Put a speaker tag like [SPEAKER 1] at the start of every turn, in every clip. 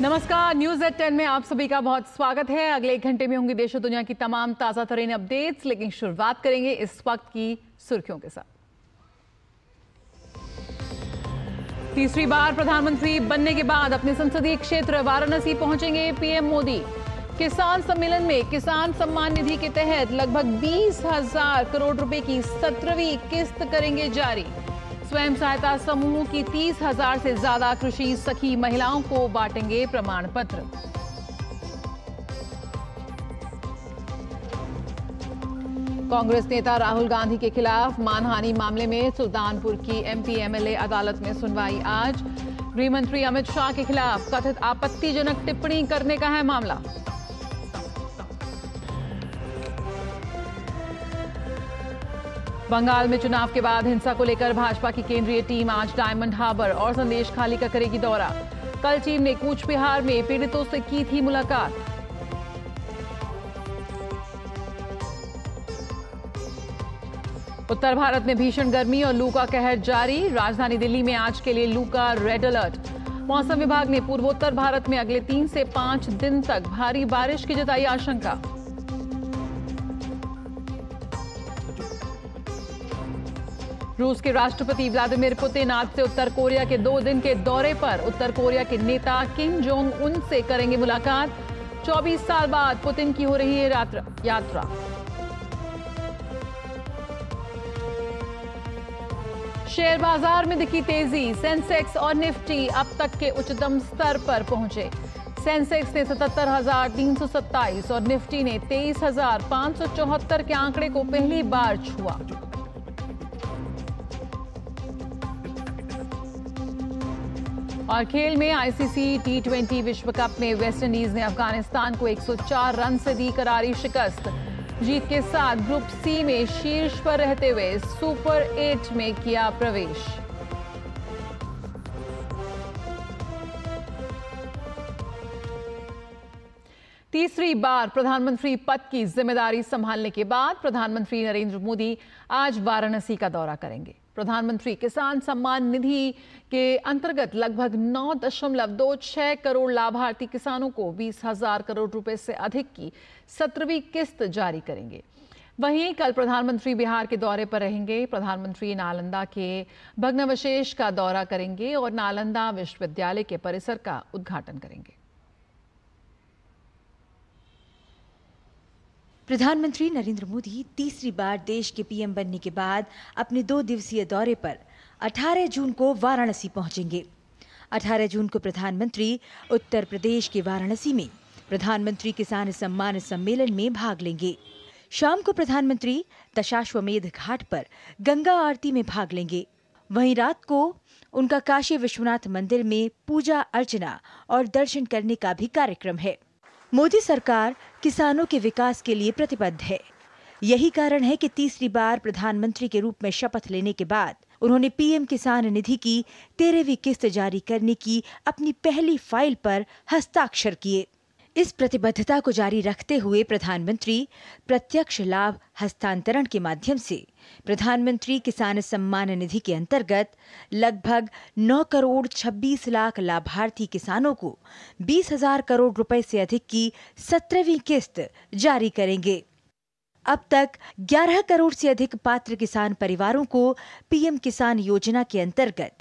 [SPEAKER 1] नमस्कार, news at 10 में आप सभी का बहुत स्वागत है। अगले 1 घंटे में होंगी देश और दुनिया की तमाम ताजा तरीन अपडेट्स, लेकिन शुरुआत करेंगे इस वक्त की सुर्खियों के साथ। तीसरी बार प्रधानमंत्री बनने के बाद अपने संसदीय क्षेत्र वाराणसी पहुंचेंगे पीएम मोदी। किसान सम्मेलन में किसान सम्मान निधि के तहत लगभग 20,000 करोड़ रुपए की 17वीं किस्त करेंगे जारी। स्वयं सहायता समूहों की 30,000 से ज्यादा कृषि सखी महिलाओं को बांटेंगे प्रमाण पत्र। कांग्रेस नेता राहुल गांधी के खिलाफ मानहानि मामले में सुल्तानपुर की एमपी एमएलए अदालत में सुनवाई आज। गृह मंत्री अमित शाह के खिलाफ कथित आपत्तिजनक टिप्पणी करने का है मामला। बंगाल में चुनाव के बाद हिंसा को लेकर भाजपा की केंद्रीय टीम आज डायमंड हार्बर और संदेश खाली का करेगी दौरा। कल टीम ने कूच बिहार में पीड़ितों से की थी मुलाकात। उत्तर भारत में भीषण गर्मी और लू का कहर जारी। राजधानी दिल्ली में आज के लिए लू का रेड अलर्ट। मौसम विभाग ने पूर्वोत्तर भारत में अगले 3 से 5 दिन तक भारी बारिश की जताई आशंका। रूस के राष्ट्रपति व्लादिमीर पुतिन आज से उत्तर कोरिया के 2 दिन के दौरे पर। उत्तर कोरिया के नेता किम जोंग उन से करेंगे मुलाकात। 24 साल बाद पुतिन की हो रही है यात्रा। शेयर बाजार में दिखी तेजी। सेंसेक्स और निफ्टी अब तक के उच्चतम स्तर पर पहुंचे। सेंसेक्स ने 77,327 और निफ्टी ने 23,574 के आंकड़े को पहली बार छुआ। और खेल में आईसीसी T20 विश्व कप में वेस्टइंडीज ने अफगानिस्तान को 104 रन से दी करारी शिकस्त। जीत के साथ ग्रुप सी में शीर्ष पर रहते हुए सुपर 8 में किया प्रवेश। तीसरी बार प्रधानमंत्री पद की जिम्मेदारी संभालने के बाद प्रधानमंत्री नरेंद्र मोदी आज वाराणसी का दौरा करेंगे। प्रधानमंत्री किसान सम्मान निधि के अंतर्गत लगभग 9.26 करोड़ लाभार्थी किसानों को 20,000 करोड़ रुपए से अधिक की 17वीं किस्त जारी करेंगे। वहीं कल प्रधानमंत्री बिहार के दौरे पर रहेंगे। प्रधानमंत्री नालंदा के भग्नावशेष का दौरा करेंगे और नालंदा विश्वविद्यालय के परिसर का उद्घाटन करेंगे।
[SPEAKER 2] प्रधानमंत्री नरेंद्र मोदी तीसरी बार देश के पीएम बनने के बाद अपने 2 दिवसीय दौरे पर 18 जून को वाराणसी पहुंचेंगे। 18 जून को प्रधानमंत्री उत्तर प्रदेश के वाराणसी में प्रधानमंत्री किसान सम्मान सम्मेलन में भाग लेंगे। शाम को प्रधानमंत्री दशाश्वमेध घाट पर गंगा आरती में भाग लेंगे। वहीं रात को उनका काशी विश्वनाथ मंदिर में पूजा अर्चना और दर्शन करने का भी कार्यक्रम है। मोदी सरकार किसानों के विकास के लिए प्रतिबद्ध है। यही कारण है कि तीसरी बार प्रधानमंत्री के रूप में शपथ लेने के बाद उन्होंने पीएम किसान निधि की 13वीं किस्त जारी करने की अपनी पहली फाइल पर हस्ताक्षर किए। इस प्रतिबद्धता को जारी रखते हुए प्रधानमंत्री प्रत्यक्ष लाभ हस्तांतरण के माध्यम से प्रधानमंत्री किसान सम्मान निधि के अंतर्गत लगभग 9 करोड़ 26 लाख लाभार्थी किसानों को 20,000 करोड़ रुपए से अधिक की 17वीं किस्त जारी करेंगे। अब तक 11 करोड़ से अधिक पात्र किसान परिवारों को पीएम किसान योजना के अंतर्गत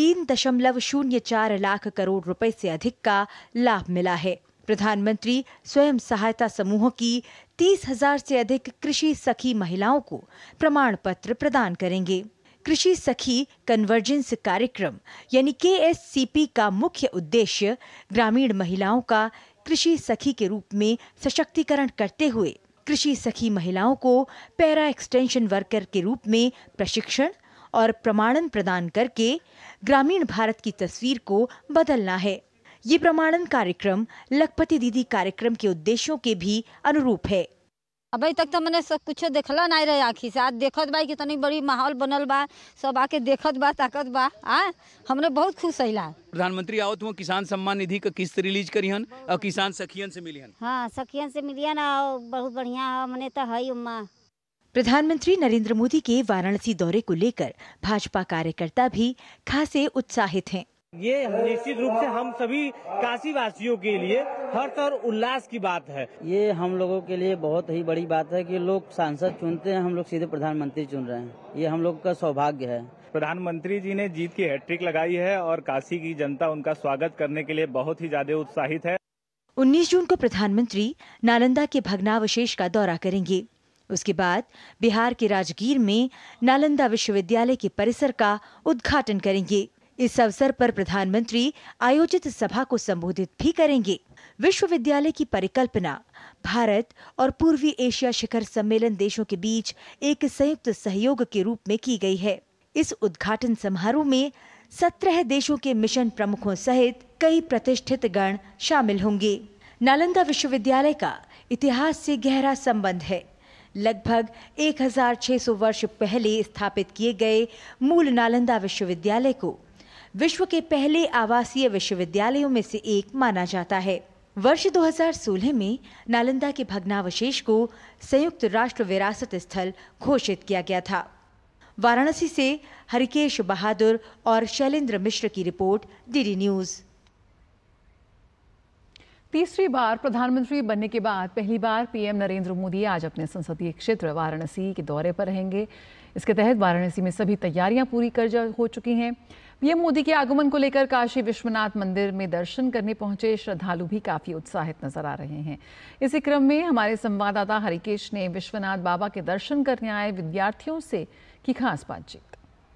[SPEAKER 2] 3.04 लाख करोड़ रुपए से अधिक का लाभ मिला है। प्रधानमंत्री स्वयं सहायता समूहों की 30,000 से अधिक कृषि सखी महिलाओं को प्रमाण पत्र प्रदान करेंगे। कृषि सखी कन्वर्जेंस कार्यक्रम यानी KSCP का मुख्य उद्देश्य ग्रामीण महिलाओं का कृषि सखी के रूप में सशक्तिकरण करते हुए कृषि सखी महिलाओं को पैरा एक्सटेंशन वर्कर के रूप में प्रशिक्षण और प्रमाणन प्रदान करके ग्रामीण भारत की तस्वीर को बदलना है। ये प्रमाणन कार्यक्रम लखपति दीदी कार्यक्रम के उद्देश्यों के भी अनुरूप है।
[SPEAKER 3] अभी तक तो मैंने सब कुछ देखला नहीं रहे आखिर से। आज देखत बा कितनी बड़ी माहौल बनल बा, सब आके देखत बा ताकत बा। हमने बहुत खुश हैला।
[SPEAKER 4] प्रधानमंत्री आवत हुआ किसान सम्मान निधि का किस्त रिलीज करिहन और किसान सखियन से मिलिहन।
[SPEAKER 3] हाँ, सखियन से मिलियन और बहुत बढ़िया हमने तो है उम्मा।
[SPEAKER 2] प्रधानमंत्री नरेंद्र मोदी के वाराणसी दौरे को लेकर भाजपा कार्यकर्ता भी खासे उत्साहित हैं।
[SPEAKER 5] ये निश्चित रूप से हम सभी काशी वासियों के लिए हर्ष और उल्लास की बात है।
[SPEAKER 6] ये हम लोगों के लिए बहुत ही बड़ी बात है कि लोग सांसद चुनते हैं, हम लोग सीधे प्रधानमंत्री चुन रहे हैं। ये हम लोग का सौभाग्य है।
[SPEAKER 7] प्रधानमंत्री जी ने जीत की हैट्रिक लगाई है और काशी की जनता उनका स्वागत करने के लिए बहुत ही ज्यादा उत्साहित है।
[SPEAKER 2] 19 जून को प्रधानमंत्री नालंदा के भग्नावशेष का दौरा करेंगे। उसके बाद बिहार के राजगीर में नालंदा विश्वविद्यालय के परिसर का उद्घाटन करेंगे। इस अवसर पर प्रधानमंत्री आयोजित सभा को संबोधित भी करेंगे। विश्वविद्यालय की परिकल्पना भारत और पूर्वी एशिया शिखर सम्मेलन देशों के बीच एक संयुक्त सहयोग के रूप में की गई है। इस उद्घाटन समारोह में 17 देशों के मिशन प्रमुखों सहित कई प्रतिष्ठित गण शामिल होंगे। नालंदा विश्वविद्यालय का इतिहास से गहरा संबंध है। लगभग 1600 वर्ष पहले स्थापित किए गए मूल नालंदा विश्वविद्यालय को विश्व के पहले आवासीय विश्वविद्यालयों में से एक माना जाता है। वर्ष 2016 में नालंदा के भग्नावशेष को संयुक्त राष्ट्र विरासत स्थल घोषित किया गया था। वाराणसी से हरिकेश बहादुर और शैलेंद्र मिश्र की रिपोर्ट, डीडी न्यूज।
[SPEAKER 1] तीसरी बार प्रधानमंत्री बनने के बाद पहली बार पीएम नरेंद्र मोदी आज अपने संसदीय क्षेत्र वाराणसी के दौरे पर रहेंगे। इसके तहत वाराणसी में सभी तैयारियां पूरी हो चुकी हैं। पीएम मोदी के आगमन को लेकर काशी विश्वनाथ मंदिर में दर्शन करने पहुंचे श्रद्धालु भी काफी उत्साहित नजर आ रहे हैं। इसी क्रम में हमारे संवाददाता हरिकेश ने विश्वनाथ बाबा के दर्शन करने आए विद्यार्थियों से की खास बातचीत।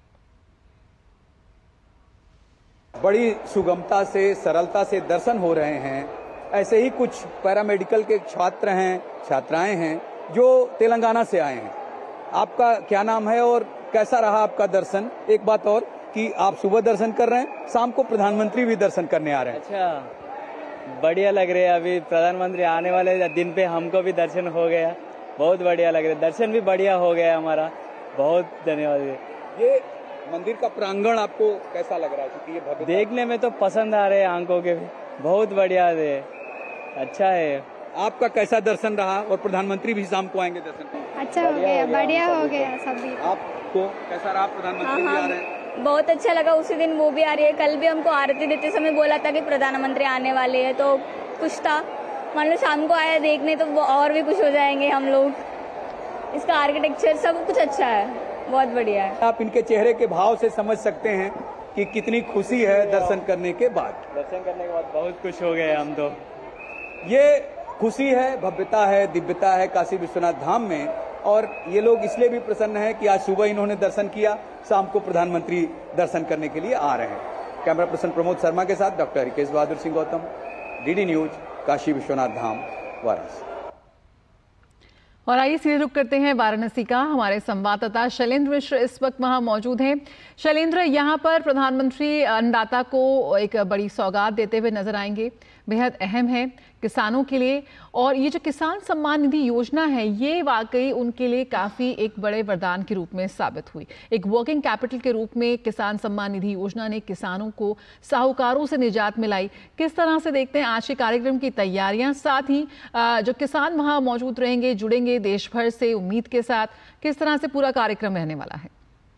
[SPEAKER 8] बड़ी सुगमता से, सरलता से दर्शन हो रहे हैं। ऐसे ही कुछ पैरामेडिकल के छात्र हैं, छात्राएं हैं जो तेलंगाना से आए हैं। आपका क्या नाम है और कैसा रहा आपका दर्शन? एक बात और कि आप सुबह दर्शन कर रहे हैं, शाम को प्रधानमंत्री भी दर्शन करने आ रहे हैं।
[SPEAKER 6] अच्छा, बढ़िया लग रहा है। अभी प्रधानमंत्री आने वाले दिन पे हमको भी दर्शन हो गया, बहुत बढ़िया लग रहा है। दर्शन भी बढ़िया हो गया हमारा, बहुत धन्यवाद।
[SPEAKER 8] ये मंदिर का प्रांगण आपको कैसा लग रहा है? क्योंकि ये भव्य
[SPEAKER 6] देखने में तो पसंद आ रहे हैं आंखों के भी, बहुत बढ़िया है, अच्छा है।
[SPEAKER 8] आपका कैसा दर्शन रहा? और प्रधानमंत्री भी शाम को आएंगे दर्शन करने।
[SPEAKER 9] अच्छा हो गया, बढ़िया हो गया सभी।
[SPEAKER 8] आपको कैसा रहा? प्रधानमंत्री भी आ रहे हैं,
[SPEAKER 9] बहुत अच्छा लगा। उसी दिन वो भी आ रही है। कल भी हमको आरती देते समय बोला था कि प्रधानमंत्री आने वाले हैं, तो कुछ था। मान लो शाम को आया देखने तो वो और भी खुश हो जाएंगे हम लोग। इसका आर्किटेक्चर सब कुछ अच्छा है, बहुत बढ़िया है।
[SPEAKER 8] आप इनके चेहरे के भाव से समझ सकते हैं कि कितनी खुशी है दर्शन करने के बाद।
[SPEAKER 6] दर्शन करने के बाद बहुत खुश हो गए हम तो।
[SPEAKER 8] ये खुशी है, भव्यता है, दिव्यता है काशी विश्वनाथ धाम में। और ये लोग इसलिए भी प्रसन्न हैं कि आज सुबह इन्होंने दर्शन किया, शाम को प्रधानमंत्री दर्शन करने के लिए आ रहे हैं। कैमरा पर्सन प्रमोद शर्मा के साथ doctor Harikesh Bahadur Singh Gautam, DD news, Kashi Vishwanath Dham, Varanasi.
[SPEAKER 1] और आइए सीधे रुक करते हैं वाराणसी का। हमारे संवाददाता शैलेंद्र मिश्र इस वक्त वहां मौजूद हैं। शैलेंद्र, यहां पर प्रधानमंत्री अन्नदाता को एक बड़ी सौगात देते हुए नजर आएंगे, बेहद अहम है किसानों के लिए। और ये जो किसान सम्मान निधि योजना है, ये वाकई उनके लिए काफ़ी एक बड़े वरदान के रूप में साबित हुई। एक वर्किंग कैपिटल के रूप में किसान सम्मान निधि योजना ने किसानों को साहूकारों से निजात मिलाई। किस तरह से देखते हैं आज के कार्यक्रम की तैयारियां, साथ ही जो किसान वहां मौजूद रहेंगे, जुड़ेंगे देश भर से उम्मीद के साथ, किस तरह से पूरा कार्यक्रम रहने वाला है?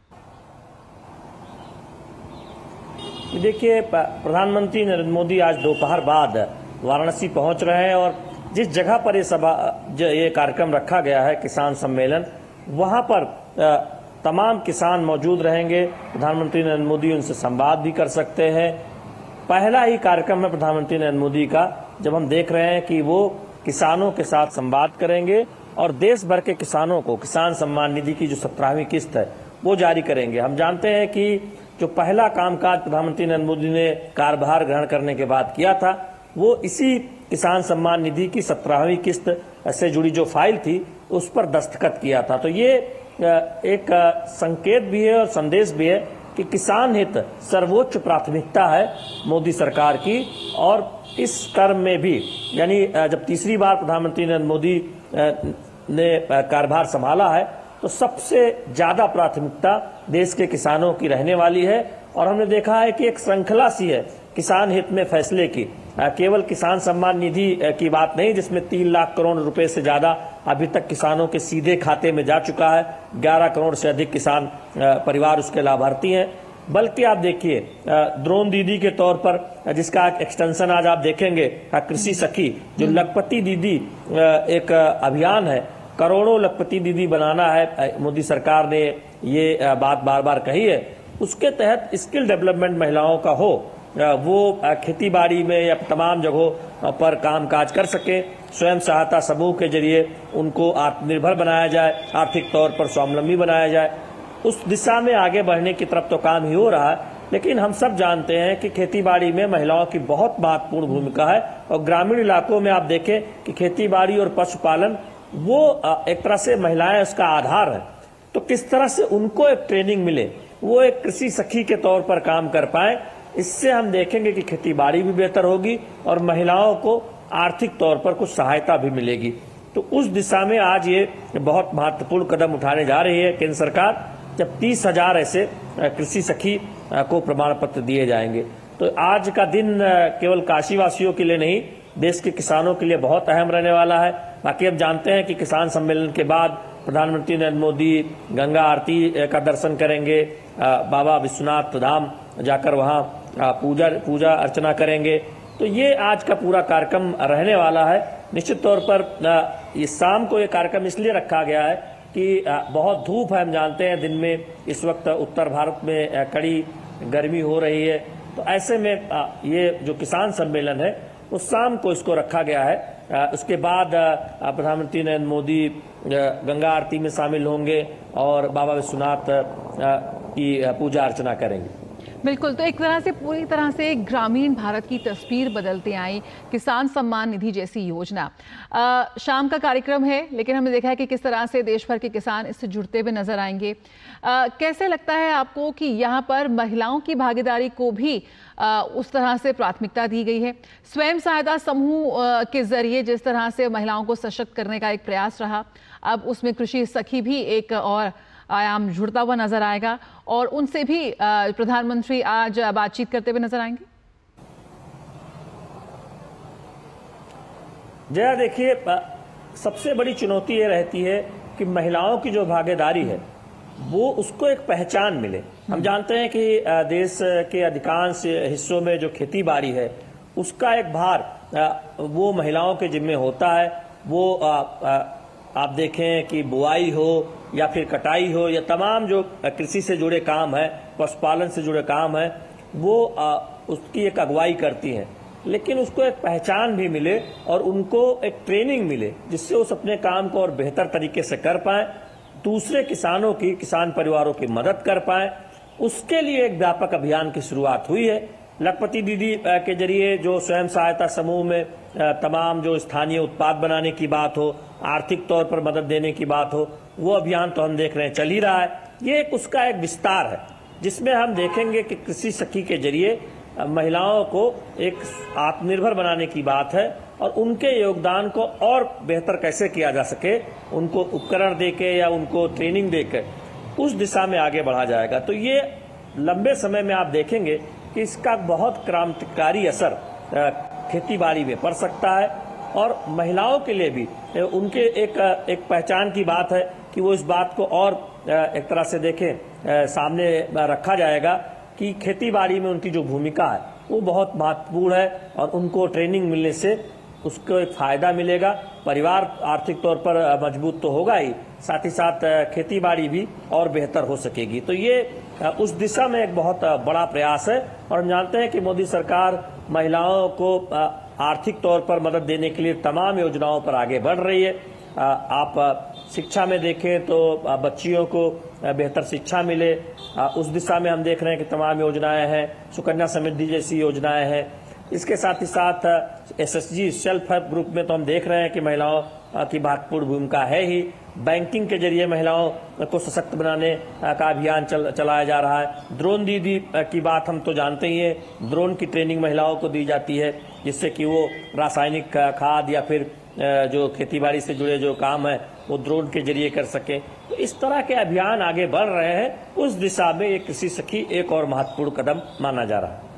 [SPEAKER 5] देखिए, प्रधानमंत्री नरेंद्र मोदी आज दोपहर बाद वाराणसी पहुंच रहे हैं और जिस जगह पर ये कार्यक्रम रखा गया है, किसान सम्मेलन, वहां पर तमाम किसान मौजूद रहेंगे। प्रधानमंत्री नरेंद्र मोदी उनसे संवाद भी कर सकते हैं। पहला ही कार्यक्रम है प्रधानमंत्री नरेंद्र मोदी का, जब हम देख रहे हैं कि वो किसानों के साथ संवाद करेंगे और देश भर के किसानों को किसान सम्मान निधि की जो 17वीं किस्त है वो जारी करेंगे। हम जानते हैं कि जो पहला कामकाज प्रधानमंत्री नरेंद्र मोदी ने कार्यभार ग्रहण करने के बाद किया था, वो इसी किसान सम्मान निधि की 17वीं किस्त से जुड़ी जो फाइल थी उस पर दस्तखत किया था। तो ये एक संकेत भी है और संदेश भी है कि किसान हित सर्वोच्च प्राथमिकता है मोदी सरकार की। और इस टर्म में भी, यानी जब तीसरी बार प्रधानमंत्री नरेंद्र मोदी ने कार्यभार संभाला है, तो सबसे ज्यादा प्राथमिकता देश के किसानों की रहने वाली है। और हमने देखा है कि एक श्रृंखला सी है किसान हित में फैसले की। केवल किसान सम्मान निधि की बात नहीं, जिसमें 3 लाख करोड़ रुपए से ज्यादा अभी तक किसानों के सीधे खाते में जा चुका है। 11 करोड़ से अधिक किसान परिवार उसके लाभार्थी हैं। बल्कि आप देखिए ड्रोन दीदी के तौर पर जिसका एक्सटेंशन आज आप देखेंगे कृषि सखी, जो लखपति दीदी एक अभियान है, करोड़ों लखपति दीदी बनाना है, मोदी सरकार ने ये बात बार बार कही है। उसके तहत स्किल डेवलपमेंट महिलाओं का हो, वो खेती बाड़ी में या तमाम जगहों पर काम काज कर सके, स्वयं सहायता समूह के जरिए उनको आत्मनिर्भर बनाया जाए, आर्थिक तौर पर स्वावलंबी बनाया जाए। उस दिशा में आगे बढ़ने की तरफ तो काम ही हो रहा है, लेकिन हम सब जानते हैं कि खेतीबाड़ी में महिलाओं की बहुत महत्वपूर्ण भूमिका है। और ग्रामीण इलाकों में आप देखें कि खेतीबाड़ी और पशुपालन वो एक तरह से महिलाएं उसका आधार है। तो किस तरह से उनको एक ट्रेनिंग मिले, वो एक कृषि सखी के तौर पर काम कर पाए, इससे हम देखेंगे कि खेतीबाड़ी भी बेहतर होगी और महिलाओं को आर्थिक तौर पर कुछ सहायता भी मिलेगी। तो उस दिशा में आज ये बहुत महत्वपूर्ण कदम उठाने जा रही है केंद्र सरकार, जब 30,000 ऐसे कृषि सखी को प्रमाण पत्र दिए जाएंगे। तो आज का दिन केवल काशीवासियों के लिए नहीं, देश के किसानों के लिए बहुत अहम रहने वाला है। बाकी अब जानते हैं कि किसान सम्मेलन के बाद प्रधानमंत्री नरेंद्र मोदी गंगा आरती का दर्शन करेंगे, बाबा विश्वनाथ धाम जाकर वहां पूजा अर्चना करेंगे। तो ये आज का पूरा कार्यक्रम रहने वाला है। निश्चित तौर पर इस शाम को ये कार्यक्रम इसलिए रखा गया है कि बहुत धूप है, हम जानते हैं दिन में इस वक्त उत्तर भारत में कड़ी गर्मी हो रही है। तो ऐसे में ये जो किसान सम्मेलन है वो शाम को इसको रखा गया है। उसके बाद प्रधानमंत्री नरेंद्र मोदी गंगा आरती में शामिल होंगे और बाबा विश्वनाथ की पूजा अर्चना करेंगे।
[SPEAKER 1] बिल्कुल, तो एक तरह से पूरी तरह से ग्रामीण भारत की तस्वीर बदलते आई किसान सम्मान निधि जैसी योजना। शाम का कार्यक्रम है, लेकिन हमने देखा है कि किस तरह से देश भर के किसान इससे जुड़ते हुए नजर आएंगे। कैसे लगता है आपको कि यहाँ पर महिलाओं की भागीदारी को भी उस तरह से प्राथमिकता दी गई है? स्वयं सहायता समूह के जरिए जिस तरह से महिलाओं को सशक्त करने का एक प्रयास रहा, अब उसमें कृषि सखी भी एक और आयाम जुड़ता हुआ नजर आएगा और उनसे भी प्रधानमंत्री आज बातचीत करते हुए नजर आएंगे।
[SPEAKER 5] जया, देखिए सबसे बड़ी चुनौती ये रहती है कि महिलाओं की जो भागीदारी है वो उसको एक पहचान मिले। हम जानते हैं कि देश के अधिकांश हिस्सों में जो खेती बाड़ी है उसका एक भार वो महिलाओं के जिम्मे होता है। वो आप देखें कि बुआई हो या फिर कटाई हो या तमाम जो कृषि से जुड़े काम है, पशुपालन से जुड़े काम है, वो उसकी एक अगुवाई करती हैं। लेकिन उसको एक पहचान भी मिले और उनको एक ट्रेनिंग मिले जिससे उस अपने काम को और बेहतर तरीके से कर पाए, दूसरे किसानों की, किसान परिवारों की मदद कर पाए। उसके लिए एक व्यापक अभियान की शुरुआत हुई है। लखपति दीदी के जरिए जो स्वयं सहायता समूह में तमाम जो स्थानीय उत्पाद बनाने की बात हो, आर्थिक तौर पर मदद देने की बात हो, वो अभियान तो हम देख रहे हैं चल ही रहा है। ये उसका एक विस्तार है जिसमें हम देखेंगे कि कृषि सखी के जरिए महिलाओं को एक आत्मनिर्भर बनाने की बात है और उनके योगदान को और बेहतर कैसे किया जा सके, उनको उपकरण देके या उनको ट्रेनिंग देकर उस दिशा में आगे बढ़ा जाएगा। तो ये लंबे समय में आप देखेंगे कि इसका बहुत क्रांतिकारी असर खेतीबाड़ी में पड़ सकता है और महिलाओं के लिए भी उनके एक पहचान की बात है कि वो इस बात को और एक तरह से देखें, सामने रखा जाएगा कि खेतीबाड़ी में उनकी जो भूमिका है वो बहुत महत्वपूर्ण है और उनको ट्रेनिंग मिलने से उसको एक फायदा मिलेगा। परिवार आर्थिक तौर पर मजबूत तो होगा ही, साथ ही साथ खेतीबाड़ी भी और बेहतर हो सकेगी। तो ये उस दिशा में एक बहुत बड़ा प्रयास है और हम जानते हैं कि मोदी सरकार महिलाओं को आर्थिक तौर पर मदद देने के लिए तमाम योजनाओं पर आगे बढ़ रही है। आप शिक्षा में देखें तो बच्चियों को बेहतर शिक्षा मिले, उस दिशा में हम देख रहे हैं कि तमाम योजनाएं हैं, सुकन्या समृद्धि जैसी योजनाएं हैं। इसके साथ ही साथ SHG सेल्फ हेल्प ग्रुप में तो हम देख रहे हैं कि महिलाओं की महत्वपूर्ण भूमिका है ही। बैंकिंग के जरिए महिलाओं को सशक्त बनाने का अभियान चलाया जा रहा है। ड्रोन दीदी की बात हम तो जानते ही हैं, ड्रोन की ट्रेनिंग महिलाओं को दी जाती है जिससे कि वो रासायनिक खाद या फिर जो खेतीबाड़ी से जुड़े जो काम है वो ड्रोन के जरिए कर सके। तो इस तरह के अभियान आगे बढ़ रहे हैं, उस दिशा में ये कृषि सखी एक और महत्वपूर्ण कदम माना जा रहा है।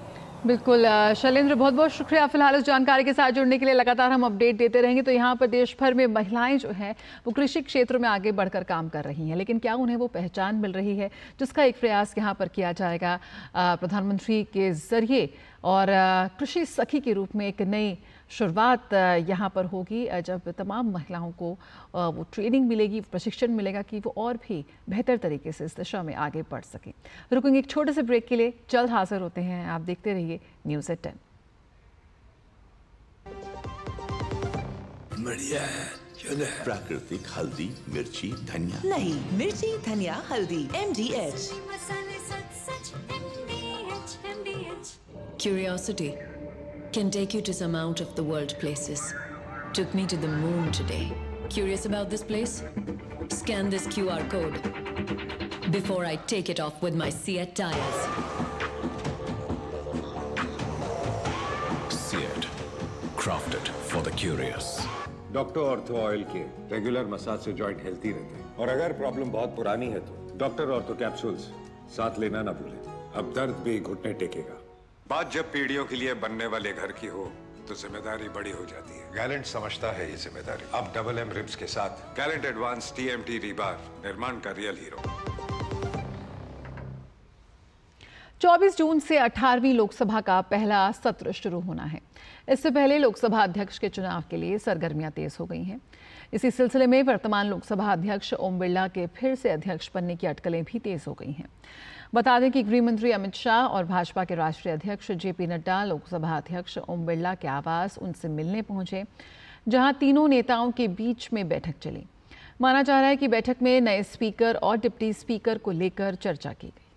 [SPEAKER 1] बिल्कुल शैलेंद्र, बहुत बहुत शुक्रिया फिलहाल इस जानकारी के साथ जुड़ने के लिए। लगातार हम अपडेट देते रहेंगे। तो यहाँ पर देश भर में महिलाएं जो हैं वो कृषि क्षेत्र में आगे बढ़कर काम कर रही हैं, लेकिन क्या उन्हें वो पहचान मिल रही है, जिसका एक प्रयास यहाँ पर किया जाएगा प्रधानमंत्री के जरिए। और कृषि सखी के रूप में एक नई शुरुआत यहाँ पर होगी, जब तमाम महिलाओं को वो ट्रेनिंग मिलेगी, प्रशिक्षण मिलेगा कि वो और भी बेहतर तरीके से इस दिशा में आगे बढ़ सकें। रुकेंगे एक छोटे से ब्रेक के लिए, जल्द हाजिर होते हैं। आप देखते रहिए न्यूज़ एट 10।
[SPEAKER 10] बढ़िया है, प्राकृतिक हल्दी, मिर्ची, धनिया
[SPEAKER 11] नहीं, मिर्ची, धनिया, हल्दी, MDH।
[SPEAKER 12] Curiosity can take you to some out of the world places. Took me to the moon today. Curious about this place? Scan this QR code before I take it off with my Seat tires.
[SPEAKER 13] Seat, crafted for the curious.
[SPEAKER 14] Doctor ortho oil के regular massage से joint healthy रहते हैं। और अगर problem बहुत पुरानी है तो डॉक्टर ऑर्थो कैप्सूल्स साथ लेना ना भूलें। अब दर्द भी घुटने टेकेगा। बात जब पीढ़ियों के लिए बनने वाले घर की हो तो जिम्मेदारी बड़ी हो जाती है। गैलेंट समझता है ये जिम्मेदारी। अब डबल M रिब्स के साथ गैलेंट एडवांस TMT रीबार, निर्माण का रियल हीरो।
[SPEAKER 1] 24 जून से 18वीं लोकसभा का पहला सत्र शुरू होना है। इससे पहले लोकसभा अध्यक्ष के चुनाव के लिए सरगर्मियां तेज हो गई हैं। इसी सिलसिले में वर्तमान लोकसभा अध्यक्ष ओम बिरला के फिर से अध्यक्ष बनने की अटकलें भी तेज हो गई हैं। बता दें कि गृह मंत्री अमित शाह और भाजपा के राष्ट्रीय अध्यक्ष JP नड्डा लोकसभा अध्यक्ष ओम बिरला के आवास उनसे मिलने पहुंचे, जहां तीनों नेताओं के बीच में बैठक चली। माना जा रहा है कि बैठक में नए स्पीकर और डिप्टी स्पीकर को लेकर चर्चा की गई।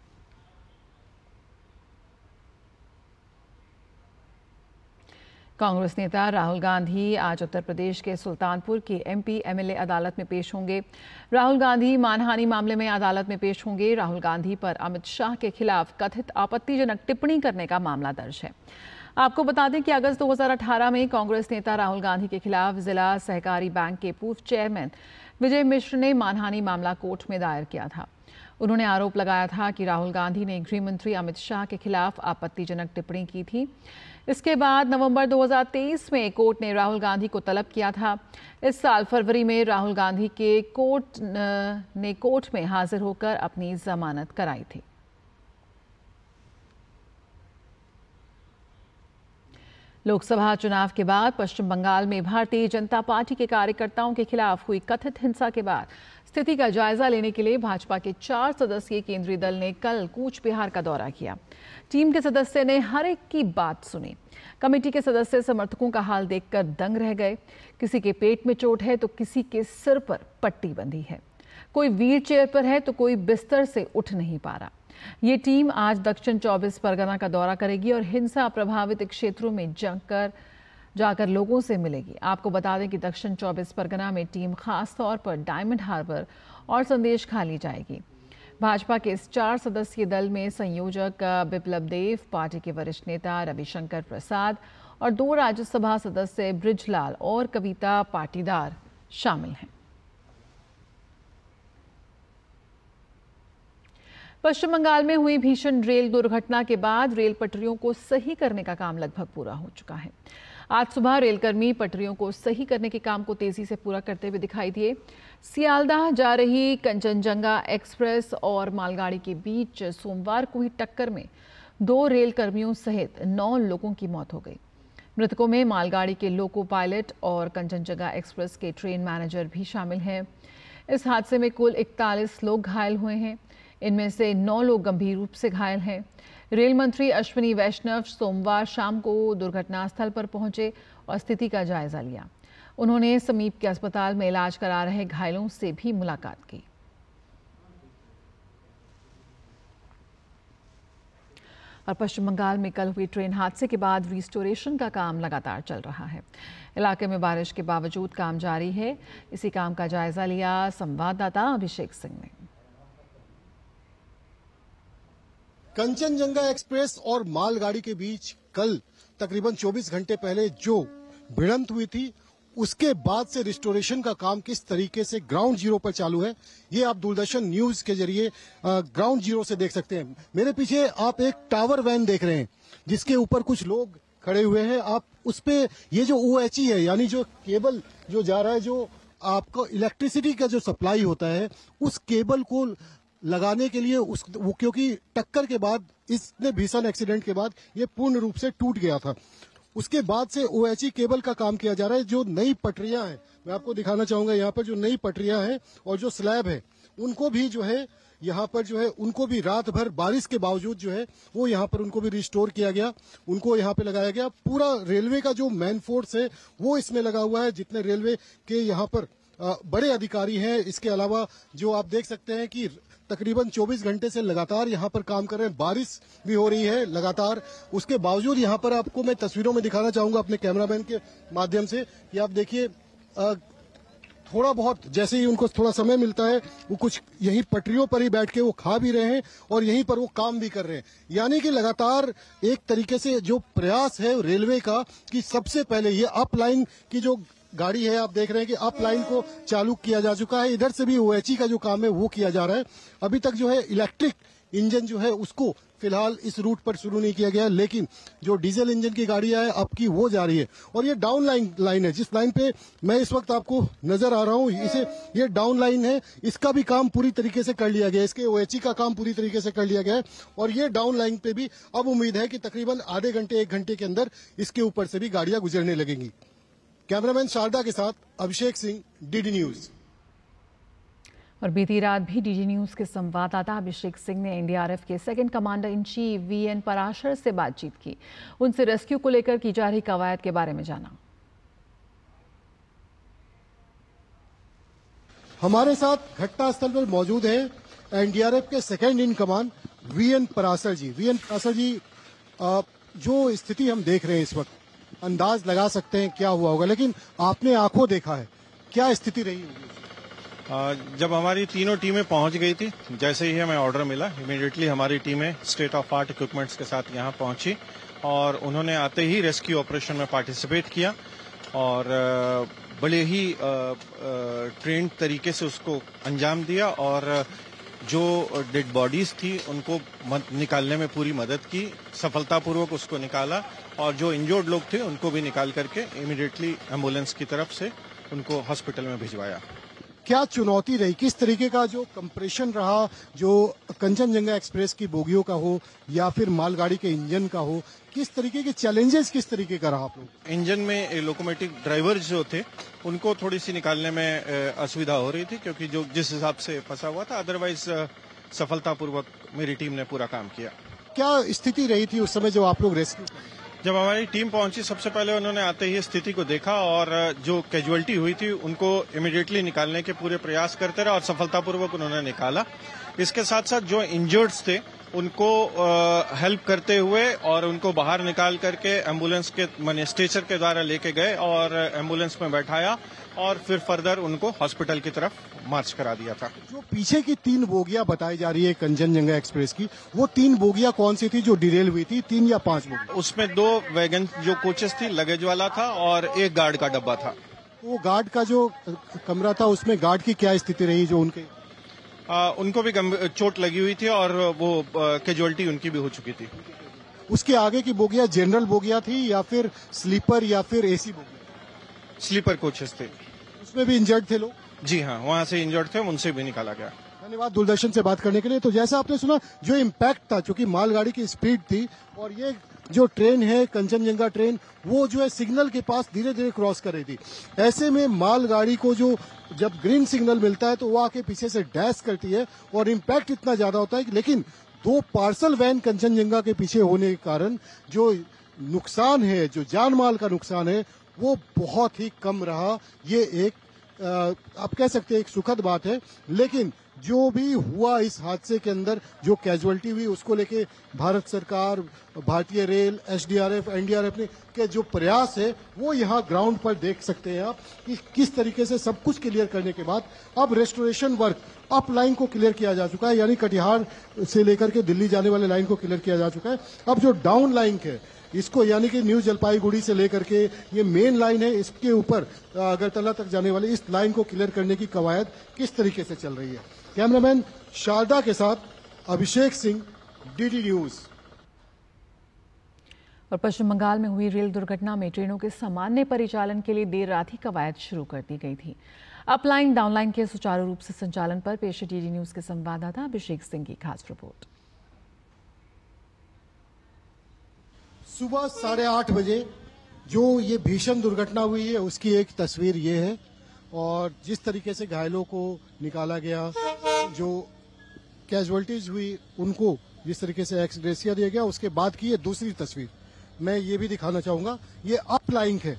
[SPEAKER 1] कांग्रेस नेता राहुल गांधी आज उत्तर प्रदेश के सुल्तानपुर की MP MLA अदालत में पेश होंगे। राहुल गांधी मानहानि मामले में अदालत में पेश होंगे। राहुल गांधी पर अमित शाह के खिलाफ कथित आपत्तिजनक टिप्पणी करने का मामला दर्ज है। आपको बता दें कि अगस्त 2018 में कांग्रेस नेता राहुल गांधी के खिलाफ जिला सहकारी बैंक के पूर्व चेयरमैन विजय मिश्र ने मानहानि मामला कोर्ट में दायर किया था। उन्होंने आरोप लगाया था कि राहुल गांधी ने गृह मंत्री अमित शाह के खिलाफ आपत्तिजनक टिप्पणी की थी। इसके बाद नवंबर 2023 में कोर्ट ने राहुल गांधी को तलब किया था। इस साल फरवरी में राहुल गांधी के कोर्ट में हाजिर होकर अपनी जमानत कराई थी। लोकसभा चुनाव के बाद पश्चिम बंगाल में भारतीय जनता पार्टी के कार्यकर्ताओं के खिलाफ हुई कथित हिंसा के बाद स्थिति का जायजा लेने के लिए भाजपा के 4 सदस्यीय केंद्रीय दल ने कल कूच बिहार का दौरा किया। टीम के सदस्य ने हर एक की बात सुनी। कमेटी के सदस्य समर्थकों का हाल देखकर दंग रह गए। किसी के पेट में चोट है तो किसी के सिर पर पट्टी बंधी है, कोई व्हील चेयर पर है तो कोई बिस्तर से उठ नहीं पा रहा। ये टीम आज दक्षिण 24 परगना का दौरा करेगी और हिंसा प्रभावित क्षेत्रों में जाकर लोगों से मिलेगी। आपको बता दें कि दक्षिण 24 परगना में टीम खास तौर पर डायमंड हार्बर और संदेश खाली जाएगी। भाजपा के इस 4 सदस्यीय दल में संयोजक बिप्लब देव, पार्टी के वरिष्ठ नेता रविशंकर प्रसाद और 2 राज्यसभा सदस्य ब्रिजलाल और कविता पाटीदार शामिल हैं। पश्चिम बंगाल में हुई भीषण रेल दुर्घटना के बाद रेल पटरियों को सही करने का काम लगभग पूरा हो चुका है। आज सुबह रेलकर्मी पटरियों को सही करने के काम को तेजी से पूरा करते हुए दिखाई दिए। सियालदाह जा रही कंचनजंगा एक्सप्रेस और मालगाड़ी के बीच सोमवार को हुई टक्कर में 2 रेलकर्मियों सहित 9 लोगों की मौत हो गई। मृतकों में मालगाड़ी के लोको पायलट और कंचनजंगा एक्सप्रेस के ट्रेन मैनेजर भी शामिल हैं। इस हादसे में कुल 41 लोग घायल हुए हैं। इनमें से 9 लोग गंभीर रूप से घायल हैं। रेल मंत्री अश्विनी वैष्णव सोमवार शाम को दुर्घटना स्थल पर पहुंचे और स्थिति का जायजा लिया। उन्होंने समीप के अस्पताल में इलाज करा रहे घायलों से भी मुलाकात की। और पश्चिम बंगाल में कल हुई ट्रेन हादसे के बाद रिस्टोरेशन का काम लगातार चल रहा है। इलाके में बारिश के बावजूद काम जारी है। इसी काम का जायजा लिया संवाददाता अभिषेक सिंह ने।
[SPEAKER 15] कंचनजंगा एक्सप्रेस और मालगाड़ी के बीच कल तकरीबन 24 घंटे पहले जो भिड़ंत हुई थी उसके बाद से रिस्टोरेशन का काम किस तरीके से ग्राउंड जीरो पर चालू है, ये आप दूरदर्शन न्यूज के जरिए ग्राउंड जीरो से देख सकते हैं। मेरे पीछे आप एक टावर वैन देख रहे हैं जिसके ऊपर कुछ लोग खड़े हुए हैं। आप उस पे ये जो OHE है, यानी जो केबल जो जा रहा है, जो आपको इलेक्ट्रिसिटी का जो सप्लाई होता है, उस केबल को लगाने के लिए वो क्योंकि टक्कर के बाद, इसने भीषण एक्सीडेंट के बाद ये पूर्ण रूप से टूट गया था। उसके बाद से OHE केबल का काम किया जा रहा है। जो नई पटरियां हैं, मैं आपको दिखाना चाहूंगा, यहाँ पर जो नई पटरियां हैं और जो स्लैब है, उनको भी जो है यहाँ पर जो है उनको भी रात भर बारिश के बावजूद जो है वो यहाँ पर उनको भी रिस्टोर किया गया, उनको यहाँ पे लगाया गया। पूरा रेलवे का जो मैन फोर्स है वो इसमें लगा हुआ है, जितने रेलवे के यहाँ पर बड़े अधिकारी हैं। इसके अलावा जो आप देख सकते हैं कि तकरीबन 24 घंटे से लगातार यहाँ पर काम कर रहे हैं। बारिश भी हो रही है लगातार, उसके बावजूद यहाँ पर आपको मैं तस्वीरों में दिखाना चाहूंगा अपने कैमरामैन के माध्यम से कि आप देखिए थोड़ा बहुत जैसे ही उनको थोड़ा समय मिलता है वो कुछ यहीं पटरियों पर ही बैठ के वो खा भी रहे हैं और यहीं पर वो काम भी कर रहे हैं। यानी कि लगातार एक तरीके से जो प्रयास है रेलवे का कि सबसे पहले ये अप लाइन की जो गाड़ी है, आप देख रहे हैं कि अप लाइन को चालू किया जा चुका है। इधर से भी OHE का जो काम है वो किया जा रहा है। अभी तक जो है इलेक्ट्रिक इंजन जो है उसको फिलहाल इस रूट पर शुरू नहीं किया गया, लेकिन जो डीजल इंजन की गाड़ियां हैं अब की वो जा रही है। और ये डाउन लाइन है, जिस लाइन पे मैं इस वक्त आपको नजर आ रहा हूँ, ये डाउन लाइन है, इसका भी काम पूरी तरीके से कर लिया गया है। इसके OHE का काम पूरी तरीके से कर लिया गया है और ये डाउन लाइन पे भी अब उम्मीद है कि तकरीबन आधे घंटे 1 घंटे के अंदर इसके ऊपर से भी गाड़ियां गुजरने लगेंगी। कैमरामैन शारदा के साथ अभिषेक सिंह, DD न्यूज।
[SPEAKER 1] और बीती रात भी DD न्यूज के संवाददाता अभिषेक सिंह ने NDRF के second commander in chief VN Parashar से बातचीत की। उनसे रेस्क्यू को लेकर की जा रही कवायद के बारे में जाना।
[SPEAKER 15] हमारे साथ घटनास्थल पर मौजूद है NDRF के second in command VN Parashar ji. VN Parashar ji, जो स्थिति हम देख रहे हैं इस वक्त, अंदाज लगा सकते हैं क्या हुआ होगा, लेकिन आपने आंखों देखा है, क्या स्थिति रही होगी?
[SPEAKER 16] जब हमारी तीनों टीमें पहुंच गई थी, जैसे ही हमें ऑर्डर मिला, इमीडिएटली हमारी टीमें स्टेट ऑफ आर्ट इक्विपमेंट्स के साथ यहां पहुंची और उन्होंने आते ही रेस्क्यू ऑपरेशन में पार्टिसिपेट किया और बड़े ही ट्रेंड तरीके से उसको अंजाम दिया और जो डेड बॉडीज थी उनको निकालने में पूरी मदद की, सफलतापूर्वक उसको निकाला और जो इंजर्ड लोग थे उनको भी निकाल करके इमीडिएटली एम्बुलेंस की तरफ से उनको हॉस्पिटल में भिजवाया।
[SPEAKER 15] क्या चुनौती रही, किस तरीके का जो कंप्रेशन रहा, जो कंचनजंगा एक्सप्रेस की बोगियों का हो या फिर मालगाड़ी के इंजन का हो, किस तरीके के चैलेंजेस किस तरीके का रहा आप लोग?
[SPEAKER 16] इंजन में लोकोमोटिव ड्राइवर्स जो थे उनको थोड़ी सी निकालने में असुविधा हो रही थी क्योंकि जो जिस हिसाब से फंसा हुआ था, अदरवाइज सफलतापूर्वक मेरी टीम ने पूरा काम किया।
[SPEAKER 15] क्या स्थिति रही थी उस समय जो आप लोग रेस्क्यू?
[SPEAKER 16] जब हमारी टीम पहुंची, सबसे पहले उन्होंने आते ही स्थिति को देखा और जो कैजुअलिटी हुई थी उनको इमीडिएटली निकालने के पूरे प्रयास करते रहे और सफलतापूर्वक उन्होंने निकाला। इसके साथ साथ जो इंजर्ड्स थे उनको हेल्प करते हुए और उनको बाहर निकाल करके एम्बुलेंस के माने स्ट्रेचर के द्वारा लेके गए और एम्बुलेंस में बैठाया और फिर फर्दर उनको हॉस्पिटल की तरफ मार्च करा दिया था।
[SPEAKER 15] जो पीछे की 3 बोगियां बताई जा रही है कंचनजंगा एक्सप्रेस की, वो 3 बोगियां कौन सी थी जो डिरेल हुई थी? 3 या 5 बोगियां?
[SPEAKER 16] उसमें 2 वैगन जो कोचेस थी, लगेज वाला था और 1 गार्ड का डब्बा था।
[SPEAKER 15] वो गार्ड का जो कमरा था उसमें गार्ड की क्या स्थिति रही? जो
[SPEAKER 16] उनको भी चोट लगी हुई थी और वो कैजुअलिटी उनकी भी हो चुकी थी।
[SPEAKER 15] उसके आगे की बोगियां जनरल बोगियां थी या फिर स्लीपर या फिर AC बोगियां?
[SPEAKER 16] स्लीपर कोचेस थे।
[SPEAKER 15] उसमें भी इंजर्ड थे लोग?
[SPEAKER 16] जी हाँ, वहां से इंजर्ड थे, उनसे भी निकाला गया।
[SPEAKER 15] धन्यवाद दूरदर्शन से बात करने के लिए। तो जैसा आपने सुना, जो इम्पैक्ट था, चूंकि मालगाड़ी की स्पीड थी और ये जो ट्रेन है कंचनजंगा ट्रेन, वो जो है सिग्नल के पास धीरे धीरे क्रॉस कर रही थी। ऐसे में मालगाड़ी को जो जब ग्रीन सिग्नल मिलता है तो वो आके पीछे से डैश करती है और इम्पैक्ट इतना ज्यादा होता है कि, लेकिन 2 पार्सल वैन कंचनजंगा के पीछे होने के कारण जो नुकसान है, जो जान माल का नुकसान है, वो बहुत ही कम रहा। ये एक आप कह सकते हैं एक सुखद बात है। लेकिन जो भी हुआ इस हादसे के अंदर, जो कैजुअलिटी हुई, उसको लेके भारत सरकार, भारतीय रेल, एसडीआरएफ, एनडीआरएफ ने के जो प्रयास है वो यहाँ ग्राउंड पर देख सकते हैं आप कि किस तरीके से सब कुछ क्लियर करने के बाद अब रेस्टोरेशन वर्क अप लाइन को क्लियर किया जा चुका है, यानी कटिहार से लेकर के दिल्ली जाने वाले लाइन को क्लियर किया जा चुका है। अब जो डाउन लाइन है इसको, यानी कि न्यू जलपाईगुड़ी से लेकर के ये मेन लाइन है, इसके ऊपर अगरतला तक जाने वाली इस लाइन को क्लियर करने की कवायद किस तरीके से चल रही है। कैमरामैन शारदा के साथ अभिषेक सिंह, डीडी न्यूज।
[SPEAKER 1] और पश्चिम बंगाल में हुई रेल दुर्घटना में ट्रेनों के सामान्य परिचालन के लिए देर रात ही कवायद शुरू कर दी गई थी। अपलाइन डाउनलाइन के सुचारू रूप से संचालन पर पेश है डीडी न्यूज के संवाददाता अभिषेक सिंह की खास रिपोर्ट।
[SPEAKER 15] सुबह 8:30 बजे जो ये भीषण दुर्घटना हुई है उसकी एक तस्वीर ये है, और जिस तरीके से घायलों को निकाला गया, जो कैजुअलिटीज हुई उनको जिस तरीके से एक्स ग्रेसिया दिया गया, उसके बाद की ये दूसरी तस्वीर मैं ये भी दिखाना चाहूंगा। ये अप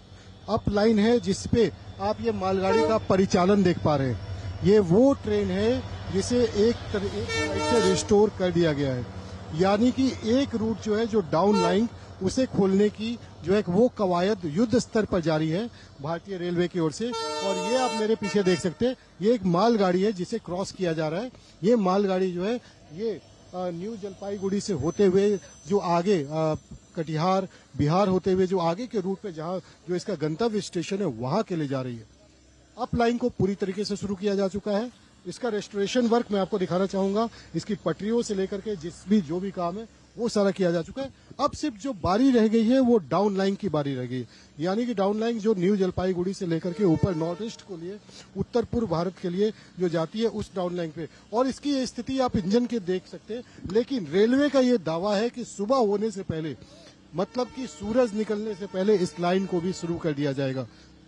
[SPEAKER 15] लाइन है जिसपे आप ये मालगाड़ी का परिचालन देख पा रहे हैं। ये वो ट्रेन है जिसे एक साइड से रिस्टोर कर दिया गया है, यानी कि एक रूट जो है जो डाउन लाइन उसे खोलने की जो है वो कवायद युद्ध स्तर पर जारी है भारतीय रेलवे की ओर से। और ये आप मेरे पीछे देख सकते हैं, ये एक मालगाड़ी है जिसे क्रॉस किया जा रहा है। ये मालगाड़ी जो है ये न्यू जलपाईगुड़ी से होते हुए जो आगे कटिहार बिहार होते हुए जो आगे के रूट पे जहां जो इसका गंतव्य स्टेशन है वहां के लिए जा रही है। अप लाइन को पूरी तरीके से शुरू किया जा चुका है। इसका रेस्टोरेशन वर्क मैं आपको दिखाना चाहूंगा। इसकी पटरियों से लेकर के जो भी काम है वो सारा किया जा चुका है। अब सिर्फ जो बारी रह गई है वो डाउन लाइन की बारी रह गई, यानी कि डाउन लाइन जो न्यू जलपाईगुड़ी से लेकर के ऊपर नॉर्थ ईस्ट को लिए उत्तर पूर्व भारत के लिए जो जाती है उस डाउन लाइन पे। और इसकी ये स्थिति आप इंजन के देख सकते हैं, लेकिन रेलवे का ये दावा है कि सुबह होने से पहले, मतलब कि सूरज निकलने से पहले इस लाइन को भी शुरू कर दिया जाएगा।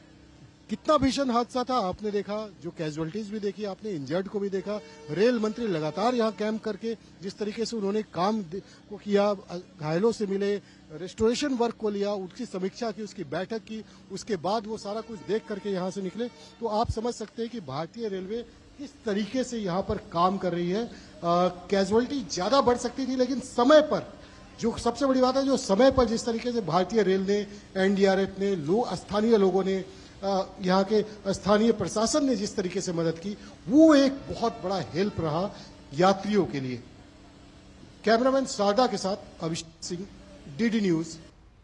[SPEAKER 15] कितना भीषण हादसा था आपने देखा, जो कैजुअलिटीज भी देखी आपने, इंजर्ड को भी देखा। रेल मंत्री लगातार यहाँ कैंप करके जिस तरीके से उन्होंने काम को किया, घायलों से मिले, रेस्टोरेशन वर्क को लिया, उसकी समीक्षा की, उसकी बैठक की, उसके बाद वो सारा कुछ देख करके यहाँ से निकले। तो आप समझ सकते हैं कि भारतीय रेलवे किस तरीके से यहाँ पर काम कर रही है। कैजुअलिटी ज्यादा बढ़ सकती थी, लेकिन समय पर, जो सबसे बड़ी बात है, जो समय पर जिस तरीके से भारतीय रेल ने, एनडीआरएफ ने, स्थानीय लोगों ने, यहाँ के स्थानीय प्रशासन ने जिस तरीके से मदद की, वो एक बहुत बड़ा हेल्प रहा यात्रियों के लिए। कैमरामैन शारदा के साथ अभिषेक सिंह, डीडी न्यूज।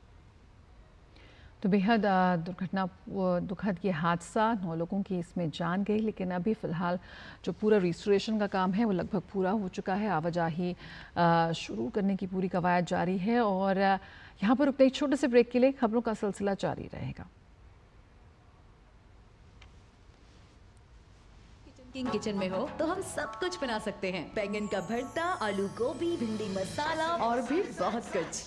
[SPEAKER 1] तो बेहद दुखद ये हादसा, 9 लोगों की इसमें जान गई, लेकिन अभी फिलहाल जो पूरा रिस्टोरेशन का काम है वो लगभग पूरा हो चुका है। आवाजाही शुरू करने की पूरी कवायद जारी है। और यहाँ पर रुकते एक छोटे से ब्रेक के लिए खबरों का सिलसिला जारी रहेगा।
[SPEAKER 11] किचन में हो तो हम सब कुछ बना सकते हैं। बैंगन का भरता, आलू गोभी, भिंडी मसाला और भी बहुत कुछ।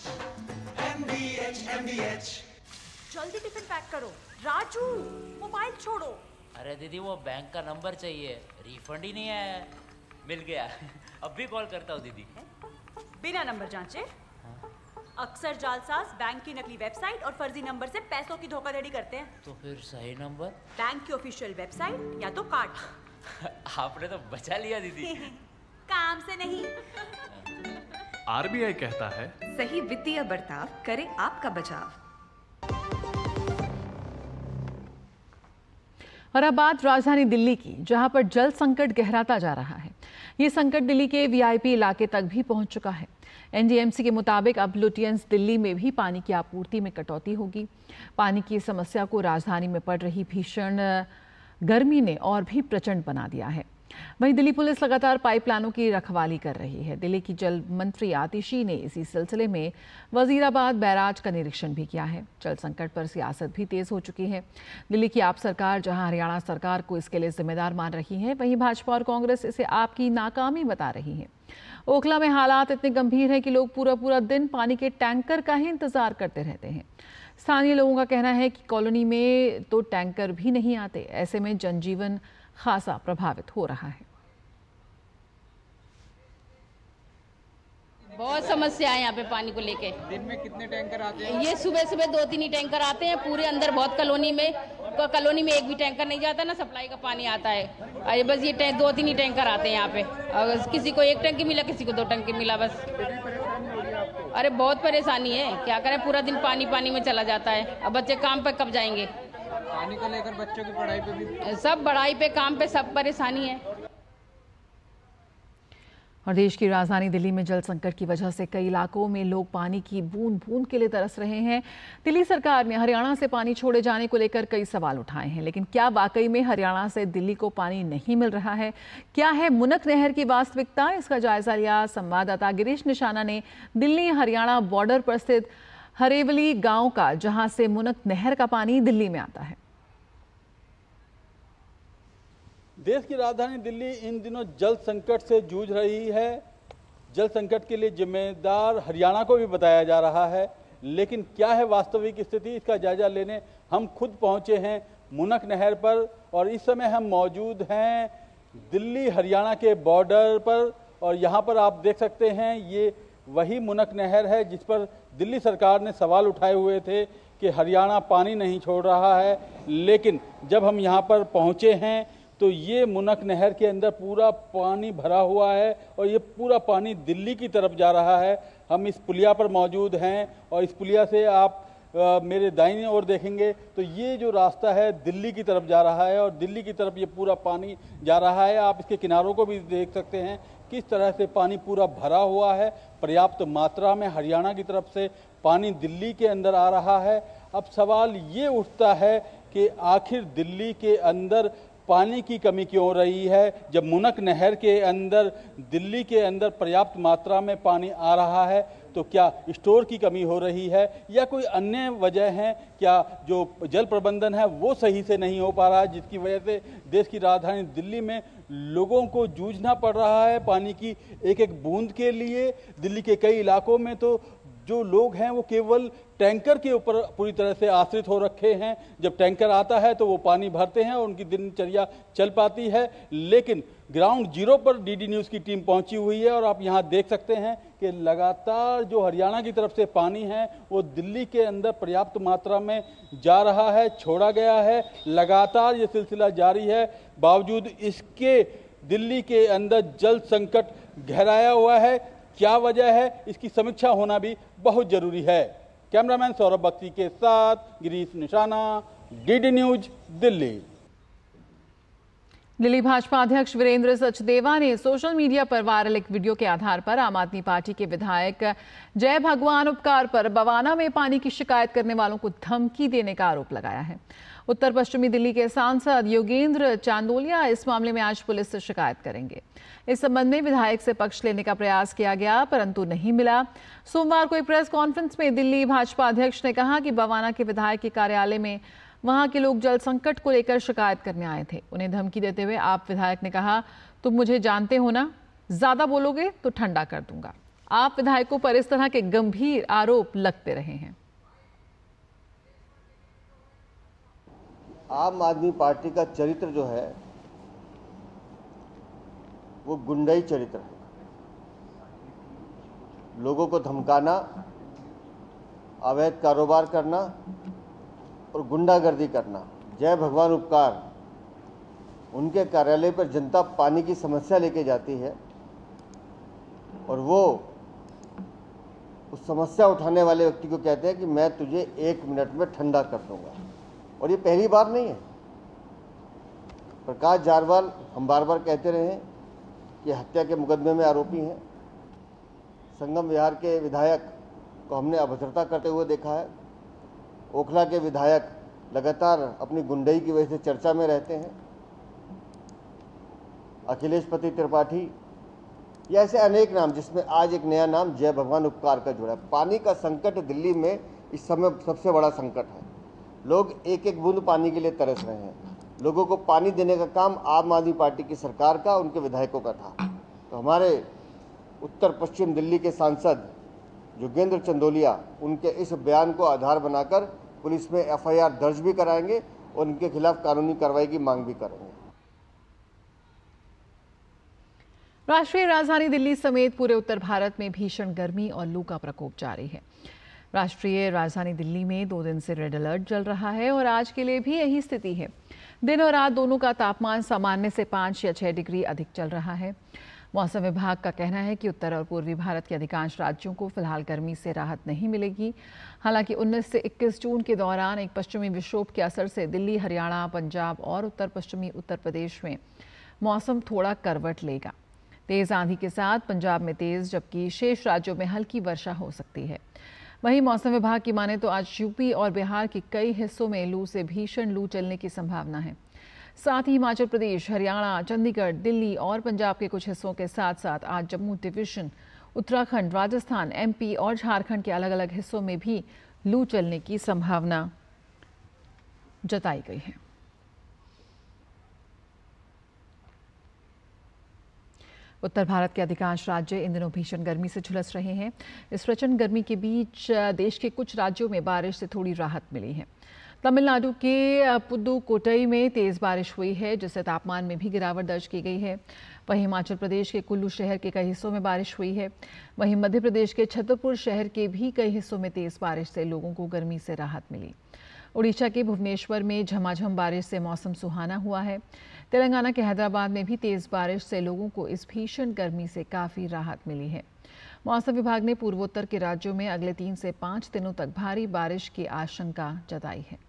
[SPEAKER 17] जल्दी टिफिन पैक करो। राजू, मोबाइल छोड़ो।
[SPEAKER 18] अरे दीदी वो बैंक का नंबर चाहिए, रिफंड ही नहीं आया है। मिल गया, अब भी कॉल करता हूँ दीदी।
[SPEAKER 17] बिना नंबर जांचे अक्सर जालसाज बैंक की नकली वेबसाइट और फर्जी नंबर से पैसों की धोखाधड़ी करते हैं।
[SPEAKER 18] तो फिर सही नंबर?
[SPEAKER 17] बैंक की ऑफिशियल वेबसाइट या तो कार्ड।
[SPEAKER 18] आपने तो बचा लिया दीदी।
[SPEAKER 17] काम से नहीं।
[SPEAKER 19] आरबीआई कहता है,
[SPEAKER 11] सही वित्तीय बर्ताव करे आपका बचाव।
[SPEAKER 1] और अब बात राजधानी दिल्ली की, जहां पर जल संकट गहराता जा रहा है। ये संकट दिल्ली के वीआईपी इलाके तक भी पहुंच चुका है। एनडीएमसी के मुताबिक अब लुटियंस दिल्ली में भी पानी की आपूर्ति में कटौती होगी। पानी की समस्या को राजधानी में पड़ रही भीषण गर्मी ने और भी प्रचंड बना दिया है। वहीं दिल्ली पुलिस लगातार पाइपलाइनों की रखवाली कर रही है। दिल्ली की जल मंत्री आतिशी ने इसी सिलसिले में वजीराबाद बैराज का निरीक्षण भी किया है। जल संकट पर सियासत भी तेज हो चुकी है। दिल्ली की आप सरकार जहां हरियाणा सरकार को इसके लिए जिम्मेदार मान रही है, वहीं भाजपा और कांग्रेस इसे आपकी नाकामी बता रही है। ओखला में हालात इतने गंभीर हैं कि लोग पूरा पूरा दिन पानी के टैंकर का ही इंतजार करते रहते हैं। स्थानीय लोगों का कहना है कि कॉलोनी में तो टैंकर भी नहीं आते। ऐसे में जनजीवन खासा प्रभावित हो रहा है।
[SPEAKER 20] बहुत समस्या है यहाँ पे पानी को लेके।
[SPEAKER 21] दिन में कितने टैंकर आते हैं?
[SPEAKER 20] ये सुबह सुबह 2-3 ही टैंकर आते हैं। पूरे अंदर बहुत कॉलोनी में कॉलोनी में एक भी टैंकर नहीं जाता ना, सप्लाई का पानी आता है। अरे बस ये 2-3 ही टैंकर आते हैं यहाँ पे। अगर किसी को 1 टंकी मिला, किसी को 2 टंकी मिला बस। अरे बहुत परेशानी है, क्या करें, पूरा दिन पानी में चला जाता है। अब बच्चे काम पे कब जाएंगे?
[SPEAKER 19] पानी को लेकर बच्चों की पढ़ाई पे भी,
[SPEAKER 20] सब पढ़ाई पे, काम पे, सब परेशानी है।
[SPEAKER 1] और देश की राजधानी दिल्ली में जल संकट की वजह से कई इलाकों में लोग पानी की बूंद बूंद के लिए तरस रहे हैं। दिल्ली सरकार ने हरियाणा से पानी छोड़े जाने को लेकर कई सवाल उठाए हैं, लेकिन क्या वाकई में हरियाणा से दिल्ली को पानी नहीं मिल रहा है? क्या है मुनक नहर की वास्तविकता? इसका जायजा लिया संवाददाता गिरीश निशाना ने दिल्ली हरियाणा बॉर्डर पर स्थित हरेवली गांव का, जहां से मुनक नहर का पानी दिल्ली में आता है।
[SPEAKER 21] देश की राजधानी दिल्ली इन दिनों जल संकट से जूझ रही है। जल संकट के लिए जिम्मेदार हरियाणा को भी बताया जा रहा है, लेकिन क्या है वास्तविक स्थिति, इसका जायजा लेने हम खुद पहुंचे हैं मुनक नहर पर। और इस समय हम मौजूद हैं दिल्ली हरियाणा के बॉर्डर पर, और यहाँ पर आप देख सकते हैं ये वही मुनक नहर है जिस पर दिल्ली सरकार ने सवाल उठाए हुए थे कि हरियाणा पानी नहीं छोड़ रहा है। लेकिन जब हम यहाँ पर पहुँचे हैं तो ये मुनक नहर के अंदर पूरा पानी भरा हुआ है और ये पूरा पानी दिल्ली की तरफ जा रहा है। हम इस पुलिया पर मौजूद हैं और इस पुलिया से आप मेरे दाहिनी ओर देखेंगे तो ये जो रास्ता है दिल्ली की तरफ जा रहा है और दिल्ली की तरफ ये पूरा पानी जा रहा है। आप इसके किनारों को भी देख सकते हैं किस तरह से पानी पूरा भरा हुआ है। पर्याप्त मात्रा में हरियाणा की तरफ से पानी दिल्ली के अंदर आ रहा है। अब सवाल ये उठता है कि आखिर दिल्ली के अंदर पानी की कमी क्यों रही है, जब मुनक नहर के अंदर दिल्ली के अंदर पर्याप्त मात्रा में पानी आ रहा है? तो क्या स्टोर की कमी हो रही है या कोई अन्य वजह है? क्या जो जल प्रबंधन है वो सही से नहीं हो पा रहा है, जिसकी वजह से देश की राजधानी दिल्ली में लोगों को जूझना पड़ रहा है पानी की एक एक बूंद के लिए? दिल्ली के कई इलाकों में तो जो लोग हैं वो केवल टैंकर के ऊपर पूरी तरह से आश्रित हो रखे हैं। जब टैंकर आता है तो वो पानी भरते हैं और उनकी दिनचर्या चल पाती है। लेकिन ग्राउंड जीरो पर डीडी न्यूज़ की टीम पहुंची हुई है और आप यहां देख सकते हैं कि लगातार जो हरियाणा की तरफ से पानी है वो दिल्ली के अंदर पर्याप्त मात्रा में जा रहा है, छोड़ा गया है। लगातार ये सिलसिला जारी है। बावजूद इसके दिल्ली के अंदर जल संकट गहराया हुआ है। क्या वजह है, इसकी समीक्षा होना भी बहुत जरूरी है। कैमरामैन सौरभ बख्शी के साथ गिरीश निशाना, डीडी न्यूज, दिल्ली।
[SPEAKER 1] दिल्ली भाजपा अध्यक्ष वीरेंद्र सचदेवा ने सोशल मीडिया पर वायरल एक वीडियो के आधार पर आम आदमी पार्टी के विधायक जय भगवान उपकार पर बवाना में पानी की शिकायत करने वालों को धमकी देने का आरोप लगाया है। उत्तर पश्चिमी दिल्ली के सांसद योगेंद्र चांदोलिया इस मामले में आज पुलिस से शिकायत करेंगे। इस संबंध में विधायक से पक्ष लेने का प्रयास किया गया, परंतु नहीं मिला। सोमवार को एक प्रेस कॉन्फ्रेंस में दिल्ली भाजपा अध्यक्ष ने कहा कि बवाना के विधायक के कार्यालय में वहां के लोग जल संकट को लेकर शिकायत करने आए थे। उन्हें धमकी देते हुए आप विधायक ने कहा, तुम मुझे जानते हो ना, ज्यादा बोलोगे तो ठंडा कर दूंगा। आप विधायकों पर इस तरह के गंभीर आरोप लगते रहे हैं।
[SPEAKER 22] आम आदमी पार्टी का चरित्र जो है वो गुंडाई चरित्र है। लोगों को धमकाना, अवैध कारोबार करना और गुंडागर्दी करना। जय भगवान उपकार, उनके कार्यालय पर जनता पानी की समस्या लेके जाती है और वो उस समस्या उठाने वाले व्यक्ति को कहते हैं कि मैं तुझे 1 मिनट में ठंडा कर दूंगा। और ये पहली बार नहीं है। प्रकाश जारवाल, हम बार बार कहते रहे हैं कि हत्या के मुकदमे में आरोपी हैं। संगम विहार के विधायक को हमने अभद्रता करते हुए देखा है। ओखला के विधायक लगातार अपनी गुंडई की वजह से चर्चा में रहते हैं। अखिलेश पति त्रिपाठी, ये ऐसे अनेक नाम, जिसमें आज एक नया नाम जय भगवान उपकार का जुड़ा है। पानी का संकट दिल्ली में इस समय सबसे बड़ा संकट है। लोग एक एक बूंद पानी के लिए तरस रहे हैं। लोगों को पानी देने का काम आम आदमी पार्टी की सरकार का, उनके विधायकों का था। तो हमारे उत्तर पश्चिम दिल्ली के सांसद योगेंद्र चंदोलिया उनके इस बयान को आधार बनाकर पुलिस में एफआईआर दर्ज भी कराएंगे और उनके खिलाफ कानूनी कार्रवाई की मांग भी करेंगे।
[SPEAKER 1] राष्ट्रीय राजधानी दिल्ली समेत पूरे उत्तर भारत में भीषण गर्मी और लू का प्रकोप जारी है। राष्ट्रीय राजधानी दिल्ली में 2 दिन से रेड अलर्ट चल रहा है और आज के लिए भी यही स्थिति है। दिन और रात दोनों का तापमान सामान्य से 5 या 6 डिग्री अधिक चल रहा है। मौसम विभाग का कहना है कि उत्तर और पूर्वी भारत के अधिकांश राज्यों को फिलहाल गर्मी से राहत नहीं मिलेगी। हालांकि 19 से 21 जून के दौरान एक पश्चिमी विक्षोभ के असर से दिल्ली, हरियाणा, पंजाब और उत्तर पश्चिमी उत्तर प्रदेश में मौसम थोड़ा करवट लेगा। तेज आंधी के साथ पंजाब में तेज, जबकि शेष राज्यों में हल्की वर्षा हो सकती है। वहीं मौसम विभाग की माने तो आज यूपी और बिहार के कई हिस्सों में लू से भीषण लू चलने की संभावना है। साथ ही हिमाचल प्रदेश, हरियाणा, चंडीगढ़, दिल्ली और पंजाब के कुछ हिस्सों के साथ साथ आज जम्मू डिवीजन, उत्तराखंड, राजस्थान, एमपी और झारखंड के अलग अलग हिस्सों में भी लू चलने की संभावना जताई गई है। उत्तर भारत के अधिकांश राज्य इन दिनों भीषण गर्मी से झुलस रहे हैं। इस प्रचंड गर्मी के बीच देश के कुछ राज्यों में बारिश से थोड़ी राहत मिली है। तमिलनाडु के पुदुकोट्टई में तेज बारिश हुई है, जिससे तापमान में भी गिरावट दर्ज की गई है। वहीं हिमाचल प्रदेश के कुल्लू शहर के कई हिस्सों में बारिश हुई है। वहीं मध्य प्रदेश के छतरपुर शहर के भी कई हिस्सों में तेज बारिश से लोगों को गर्मी से राहत मिली। उड़ीसा के भुवनेश्वर में झमाझम बारिश से मौसम सुहाना हुआ है। तेलंगाना के हैदराबाद में भी तेज बारिश से लोगों को इस भीषण गर्मी से काफ़ी राहत मिली है। मौसम विभाग ने पूर्वोत्तर के राज्यों में अगले 3 से 5 दिनों तक भारी बारिश की आशंका जताई है।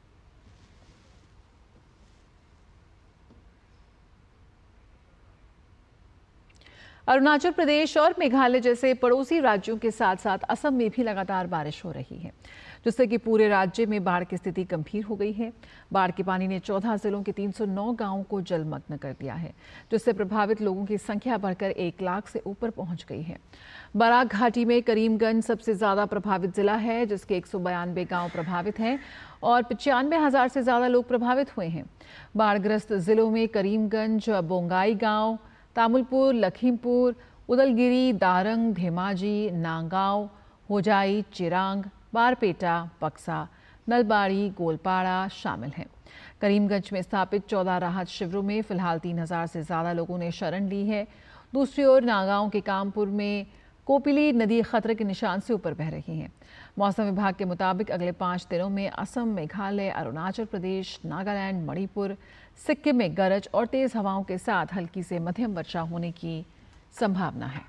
[SPEAKER 1] अरुणाचल प्रदेश और मेघालय जैसे पड़ोसी राज्यों के साथ साथ असम में भी लगातार बारिश हो रही है, जिससे कि पूरे राज्य में बाढ़ की स्थिति गंभीर हो गई है। बाढ़ के पानी ने 14 जिलों के 309 गांवों को जलमग्न कर दिया है, जिससे प्रभावित लोगों की संख्या बढ़कर 1 लाख से ऊपर पहुंच गई है। बराक घाटी में करीमगंज सबसे ज्यादा प्रभावित जिला है, जिसके 192 गांव प्रभावित हैं और 95,000 से ज्यादा लोग प्रभावित हुए हैं। बाढ़ग्रस्त जिलों में करीमगंज, बोंगाई गांव, तामुलपुर, लखीमपुर, उदलगिरी, दारंग, धेमाजी, नांगांव, होजाई, चिरांग, बारपेटा, बक्सा, नलबाड़ी, गोलपाड़ा शामिल हैं। करीमगंज में स्थापित 14 राहत शिविरों में फिलहाल 3,000 से ज्यादा लोगों ने शरण ली है। दूसरी ओर नागांव के कामपुर में कोपिली नदी खतरे के निशान से ऊपर बह रही है। मौसम विभाग के मुताबिक अगले 5 दिनों में असम, मेघालय, अरुणाचल प्रदेश, नागालैंड, मणिपुर, सिक्किम में गरज और तेज हवाओं के साथ हल्की से मध्यम वर्षा होने की संभावना है।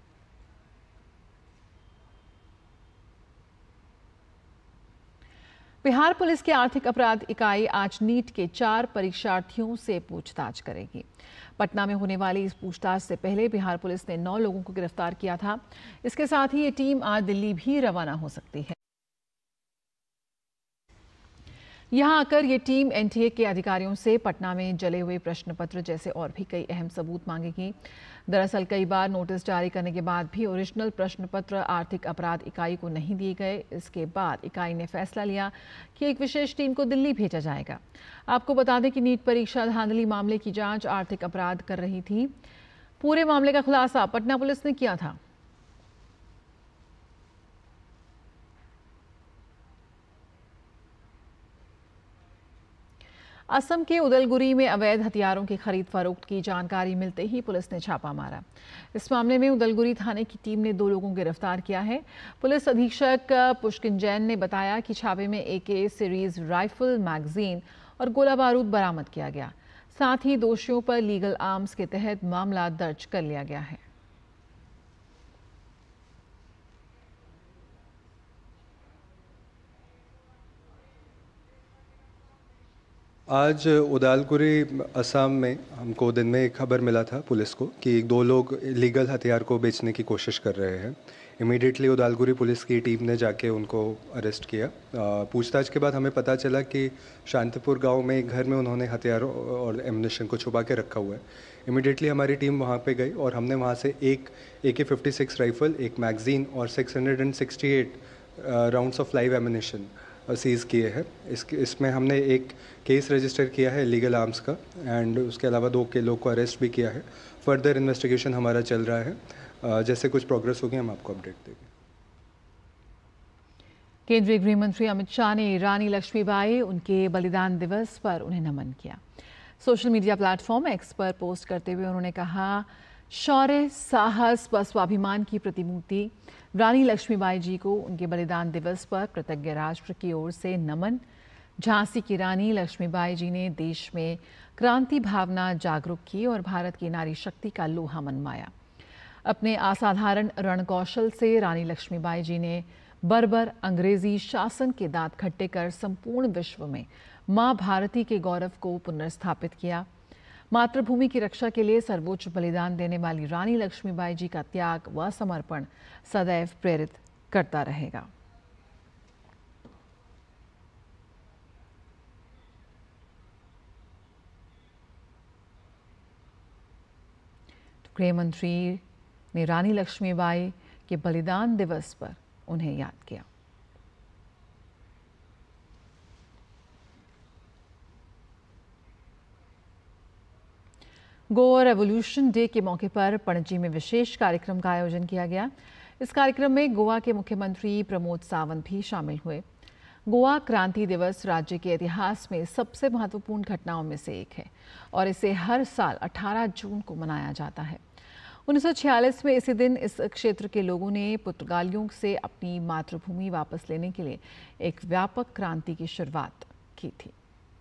[SPEAKER 1] बिहार पुलिस की आर्थिक अपराध इकाई आज नीट के 4 परीक्षार्थियों से पूछताछ करेगी। पटना में होने वाली इस पूछताछ से पहले बिहार पुलिस ने 9 लोगों को गिरफ्तार किया था। इसके साथ ही ये टीम आज दिल्ली भी रवाना हो सकती है। यहां आकर ये टीम एनटीए के अधिकारियों से पटना में जले हुए प्रश्न पत्र जैसे और भी कई अहम सबूत मांगेगी। दरअसल कई बार नोटिस जारी करने के बाद भी ओरिजिनल प्रश्न पत्र आर्थिक अपराध इकाई को नहीं दिए गए। इसके बाद इकाई ने फैसला लिया कि एक विशेष टीम को दिल्ली भेजा जाएगा। आपको बता दें कि नीट परीक्षा धांधली मामले की जांच आर्थिक अपराध कर रही थी। पूरे मामले का खुलासा पटना पुलिस ने किया था। असम के उदलगुरी में अवैध हथियारों की खरीद फरोख्त की जानकारी मिलते ही पुलिस ने छापा मारा। इस मामले में उदलगुरी थाने की टीम ने 2 लोगों को गिरफ्तार किया है। पुलिस अधीक्षक पुष्किन जैन ने बताया कि छापे में AK सीरीज राइफल, मैगजीन और गोला बारूद बरामद किया गया। साथ ही दोषियों पर लीगल आर्म्स के तहत मामला दर्ज कर लिया गया है।
[SPEAKER 3] आज उदालगुरी असम में हमको दिन में एक खबर मिला था पुलिस को कि 2 लोग लीगल हथियार को बेचने की कोशिश कर रहे हैं। इमीडिएटली उदालगुरी पुलिस की टीम ने जाके उनको अरेस्ट किया। पूछताछ के बाद हमें पता चला कि शांतिपुर गांव में एक घर में उन्होंने हथियार और एमुनिशन को छुपा के रखा हुआ है। इमीडिएटली हमारी टीम वहां पे गई और हमने वहां से एक AK-56 राइफल, एक मैगजीन और 668 rounds of live ammunition seize किए हैं। इसमें हमने एक केस रजिस्टर किया है लीगल आर्म्स का एंड उसके अलावा 2 के लोग को अरेस्ट भी किया है। फर्दर इन्वेस्टिगेशन हमारा चल रहा है। जैसे कुछ प्रोग्रेस होगी हम आपको अपडेट देंगे।
[SPEAKER 1] केंद्रीय गृह मंत्री अमित शाह ने रानी लक्ष्मीबाई उनके बलिदान दिवस पर उन्हें नमन किया। सोशल मीडिया प्लेटफॉर्म X पर पोस्ट करते हुए उन्होंने कहा शौर्य, साहस व स्वाभिमान की प्रतिमूर्ति रानी लक्ष्मीबाई जी को उनके बलिदान दिवस पर कृतज्ञ राष्ट्र की ओर से नमन। झांसी की रानी लक्ष्मीबाई जी ने देश में क्रांति भावना जागरूक की और भारत की नारी शक्ति का लोहा मनवाया। अपने असाधारण रणकौशल से रानी लक्ष्मीबाई जी ने बर्बर अंग्रेजी शासन के दांत खट्टे कर संपूर्ण विश्व में मां भारती के गौरव को पुनर्स्थापित किया। मातृभूमि की रक्षा के लिए सर्वोच्च बलिदान देने वाली रानी लक्ष्मीबाई जी का त्याग व समर्पण सदैव प्रेरित करता रहेगा। गृह मंत्री ने रानी लक्ष्मीबाई के बलिदान दिवस पर उन्हें याद किया। गोवा रेवोल्यूशन डे के मौके पर पणजी में विशेष कार्यक्रम का आयोजन किया गया। इस कार्यक्रम में गोवा के मुख्यमंत्री प्रमोद सावंत भी शामिल हुए। गोवा क्रांति दिवस राज्य के इतिहास में सबसे महत्वपूर्ण घटनाओं में से एक है और इसे हर साल 18 जून को मनाया जाता है। 1946 में इसी दिन इस क्षेत्र के लोगों ने पुर्तगालियों से अपनी मातृभूमि वापस लेने के लिए एक व्यापक क्रांति की शुरुआत की थी।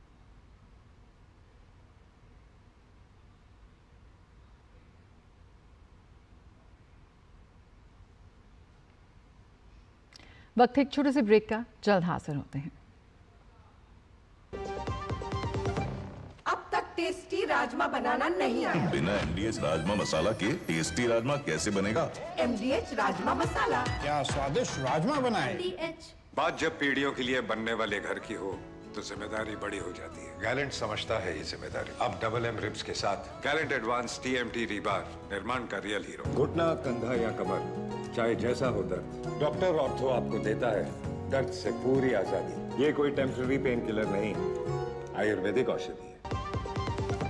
[SPEAKER 1] वक्त एक छोटे से ब्रेक का, जल्द हाजिर होते हैं।
[SPEAKER 4] अब तक टेस्टी राजमा बनाना नहीं आया।
[SPEAKER 10] बिना MDH राजमा मसाला के टेस्टी राजमा कैसे बनेगा?
[SPEAKER 4] MDH राजमा मसाला।
[SPEAKER 7] क्या स्वादिष्ट राजमा बनाए।
[SPEAKER 4] MDH।
[SPEAKER 14] बात जब पीढ़ियों के लिए बनने वाले घर की हो तो जिम्मेदारी बड़ी हो जाती है। गैलेंट समझता है ये जिम्मेदारी। अब डबल M रिब्स के साथ गैलेंट एडवांस TMT रीबार निर्माण का रियल हीरो। घुटना, कंधा या कमर, चाहे जैसा हो दर्द, डॉक्टर ऑर्थो आपको देता है दर्द से पूरी आजादी। ये कोई टेम्पररी पेन किलर नहीं, आयुर्वेदिक औषधि है।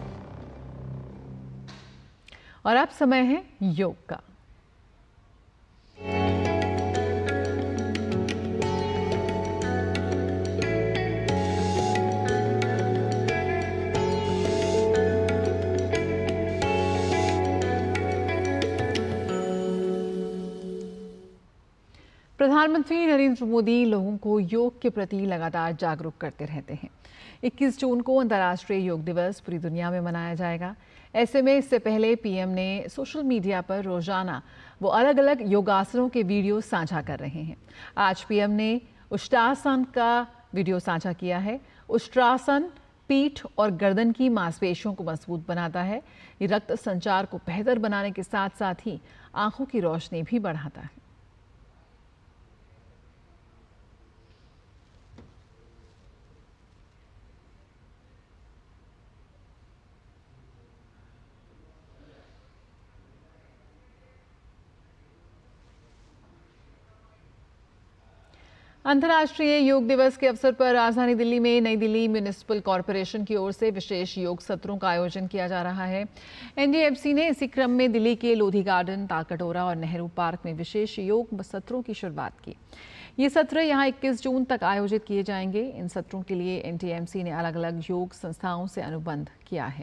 [SPEAKER 1] और अब समय है योग का। प्रधानमंत्री नरेंद्र मोदी लोगों को योग के प्रति लगातार जागरूक करते रहते हैं। 21 जून को अंतर्राष्ट्रीय योग दिवस पूरी दुनिया में मनाया जाएगा। ऐसे में इससे पहले पीएम ने सोशल मीडिया पर रोजाना वो अलग अलग योगासनों के वीडियो साझा कर रहे हैं। आज पीएम ने उष्ट्रासन का वीडियो साझा किया है। उष्ट्रासन पीठ और गर्दन की मांसपेशियों को मजबूत बनाता है। ये रक्त संचार को बेहतर बनाने के साथ साथ ही आंखों की रोशनी भी बढ़ाता है। अंतर्राष्ट्रीय योग दिवस के अवसर पर राजधानी दिल्ली में नई दिल्ली म्युनिसिपल कॉरपोरेशन की ओर से विशेष योग सत्रों का आयोजन किया जा रहा है। NDMC ने इसी क्रम में दिल्ली के लोधी गार्डन, तालकटोरा और नेहरू पार्क में विशेष योग सत्रों की शुरुआत की। ये सत्र यहां 21 जून तक आयोजित किए जाएंगे। इन सत्रों के लिए NDMC ने अलग अलग योग संस्थाओं से अनुबंध किया है।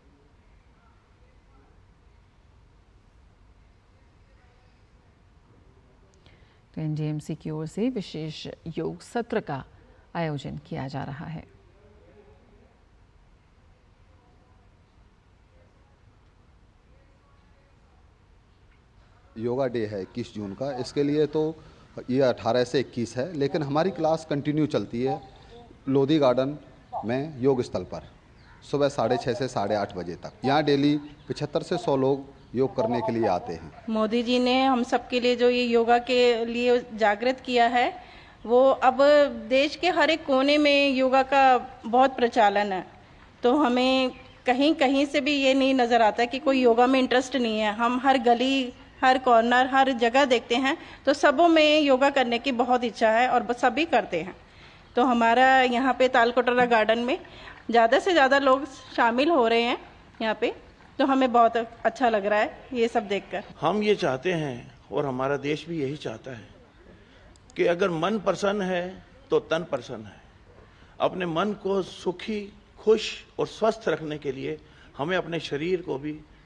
[SPEAKER 1] तो NDMC की ओर से विशेष योग सत्र का आयोजन किया जा रहा है।
[SPEAKER 23] योगा डे है 21 जून का। इसके लिए तो ये 18 से 21 है, लेकिन हमारी क्लास कंटिन्यू चलती है लोधी गार्डन में योग स्थल पर सुबह 6:30 से 8:30 बजे तक। यहाँ डेली 75 से 100 लोग योग करने के लिए आते हैं।
[SPEAKER 24] मोदी जी ने हम सबके लिए जो ये योगा के लिए जागृत किया है, वो अब देश के हर एक कोने में योगा का बहुत प्रचलन है। तो हमें कहीं कहीं से भी ये नहीं नजर आता कि कोई योगा में इंटरेस्ट नहीं है। हम हर गली, हर कॉर्नर, हर जगह देखते हैं तो सबों में योगा करने की बहुत इच्छा है और सभी करते हैं। तो हमारा यहाँ पे तालकटोरा गार्डन में ज़्यादा से ज़्यादा लोग शामिल हो रहे हैं यहाँ पे, तो हमें बहुत अच्छा लग रहा है ये सब देखकर।
[SPEAKER 25] हम ये चाहते हैं और हमारा देश भी यही चाहता है कि अगर मन प्रसन्न है तो तन प्रसन्न है। अपने मन को सुखी, खुश और स्वस्थ रखने के लिए हमें अपने शरीर को भी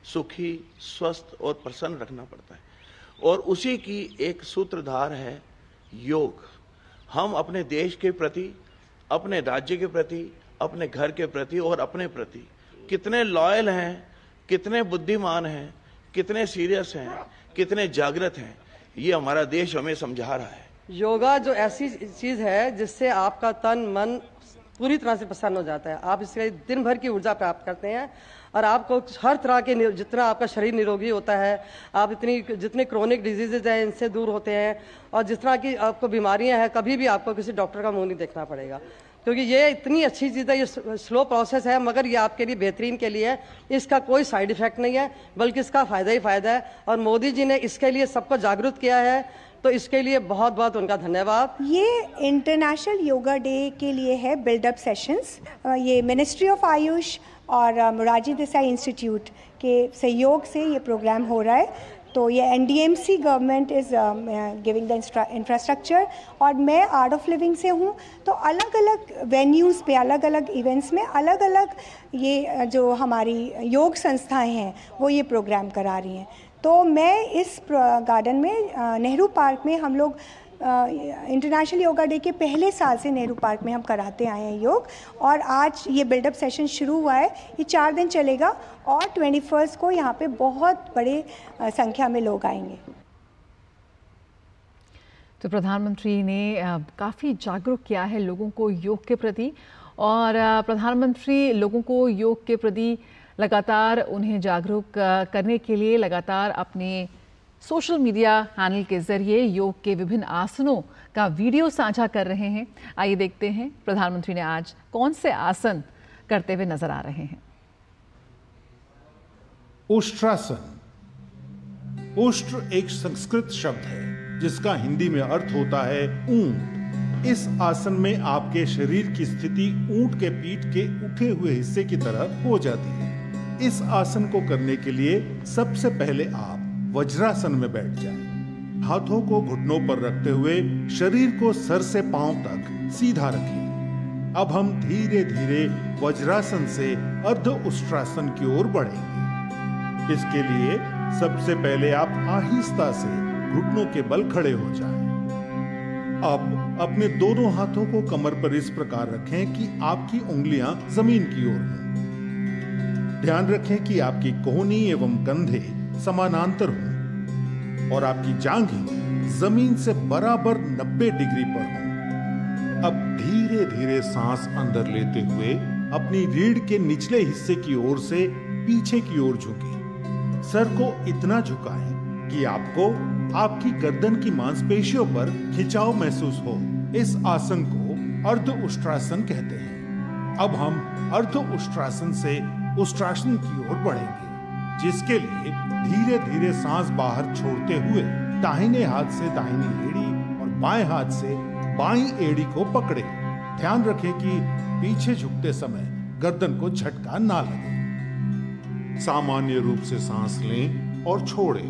[SPEAKER 25] सुखी, स्वस्थ और प्रसन्न रखना पड़ता है। और उसी की एक सूत्रधार है योग। हम अपने देश के प्रति, अपने राज्य के प्रति, अपने घर के प्रति और अपने प्रति कितने लॉयल हैं, कितने बुद्धिमान हैं, कितने सीरियस हैं, कितने जागृत हैं, ये हमारा देश हमें समझा रहा है।
[SPEAKER 2] योगा जो ऐसी चीज है जिससे आपका तन मन पूरी तरह से प्रसन्न हो जाता है। आप इससे दिन भर की ऊर्जा प्राप्त करते हैं और आपको हर तरह के, जितना आपका शरीर निरोगी होता है, आप जितने क्रोनिक डिजीजेज हैं इनसे दूर होते हैं, और जिस तरह की आपको बीमारियां हैं कभी भी आपको किसी डॉक्टर का मुंह नहीं देखना पड़ेगा, क्योंकि ये इतनी अच्छी चीज़ है। ये स्लो प्रोसेस है मगर ये आपके लिए बेहतरीन के लिए है। इसका कोई साइड इफेक्ट नहीं है बल्कि इसका फ़ायदा ही फ़ायदा है, और मोदी जी ने इसके लिए सबको जागरूक किया है, तो इसके लिए बहुत बहुत उनका धन्यवाद।
[SPEAKER 5] ये इंटरनेशनल योगा डे के लिए है बिल्डअप सेशंस। ये मिनिस्ट्री ऑफ आयुष और मोरारजी देसाई इंस्टीट्यूट के सहयोग से ये प्रोग्राम हो रहा है। तो ये NDMC government is giving the infrastructure, और मैं आर्ट ऑफ लिविंग से हूँ। तो अलग अलग वेन्यूज़ पे, अलग अलग इवेंट्स में अलग अलग ये जो हमारी योग संस्थाएं हैं वो ये प्रोग्राम करा रही हैं। तो मैं इस गार्डन में नेहरू पार्क में हम लोग इंटरनेशनल योगा डे के पहले साल से नेहरू पार्क में हम कराते आए हैं योग, और आज ये बिल्डअप सेशन शुरू हुआ है। ये 4 दिन चलेगा और 21 को यहाँ पे बहुत बड़े संख्या में लोग आएंगे।
[SPEAKER 1] तो प्रधानमंत्री ने काफ़ी जागरूक किया है लोगों को योग के प्रति, और प्रधानमंत्री लोगों को योग के प्रति लगातार उन्हें जागरूक करने के लिए लगातार अपने सोशल मीडिया हैंडल के जरिए योग के विभिन्न आसनों का वीडियो साझा कर रहे हैं। आइए देखते हैं प्रधानमंत्री ने आज कौन से आसन करते हुए नजर आ रहे हैं।
[SPEAKER 6] उष्ट्रासन। उष्ट्र एक संस्कृत शब्द है जिसका हिंदी में अर्थ होता है ऊंट। इस आसन में आपके शरीर की स्थिति ऊंट के पीठ के उठे हुए हिस्से की तरह हो जाती है। इस आसन को करने के लिए सबसे पहले आप वज्रासन में बैठ जाएं। हाथों को घुटनों पर रखते हुए शरीर को सर से पांव तक सीधा रखिए। अब हम धीरे धीरे वज्रासन से अर्ध उष्ट्रासन की ओर बढ़ेंगे। इसके लिए सबसे पहले आप आहिस्ता से घुटनों के बल खड़े हो जाएं। अब अपने दोनों हाथों को कमर पर इस प्रकार रखें कि आपकी उंगलियां जमीन की ओर हों। ध्यान रखें कि आपकी कोहनी एवं कंधे समानांतर हों और आपकी जांघें जमीन से बराबर 90 डिग्री पर हों। अब धीरे धीरे सांस अंदर लेते हुए अपनी रीढ़ के निचले हिस्से की ओर से पीछे की ओर झुकें। सर को इतना झुकाएं कि आपको आपकी गर्दन की मांसपेशियों पर खिंचाव महसूस हो। इस आसन को अर्ध उष्ट्रासन कहते हैं। अब हम अर्ध उष्ट्रासन से उष्ट्रासन की ओर बढ़ेंगे, जिसके लिए धीरे धीरे सांस बाहर छोड़ते हुए दाहिने हाथ से दाहिनी एड़ी और बाएं हाथ से बाईं एड़ी को पकड़े। ध्यान रखें कि पीछे झुकते समय गर्दन को झटका ना लगे। सामान्य रूप से सांस लें और छोड़ें।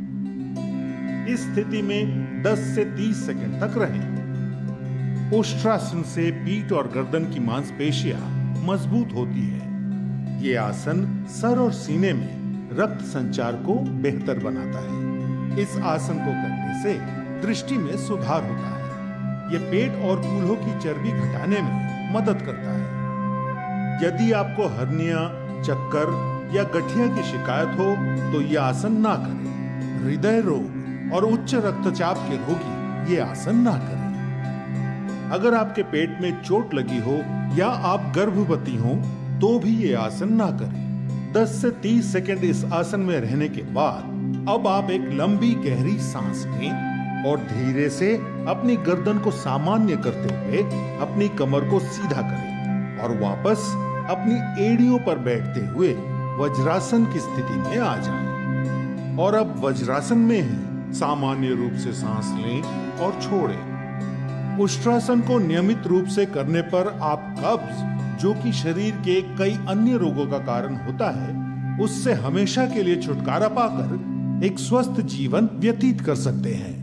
[SPEAKER 6] इस स्थिति में 10 से 30 सेकंड तक रहें। उष्ट्रासन से पीठ और गर्दन की मांसपेशियां मजबूत होती है। ये आसन सर और सीने में रक्त संचार को बेहतर बनाता है। इस आसन को करने से दृष्टि में सुधार होता है। ये पेट और कूल्हों की चर्बी घटाने में मदद करता है। यदि आपको हर्निया, चक्कर या गठिया की शिकायत हो तो ये आसन ना करें। हृदय रोग और उच्च रक्तचाप के रोगी ये आसन ना करें। अगर आपके पेट में चोट लगी हो या आप गर्भवती हो तो भी ये आसन ना करें। 10 से 30 सेकंड इस आसन में रहने के बाद अब आप एक लंबी गहरी सांस लें और धीरे से अपनी गर्दन को सामान्य करते हुए अपनी कमर को सीधा करें और वापस अपनी एड़ियों पर बैठते हुए वज्रासन की स्थिति में आ जाएं। और अब वज्रासन में ही सामान्य रूप से सांस लें और छोड़ें। उष्ट्रासन को नियमित रूप से करने पर आप कब्ज, जो कि शरीर के कई अन्य रोगों का कारण होता है, उससे हमेशा के लिए छुटकारा पाकर एक स्वस्थ जीवन व्यतीत कर सकते हैं।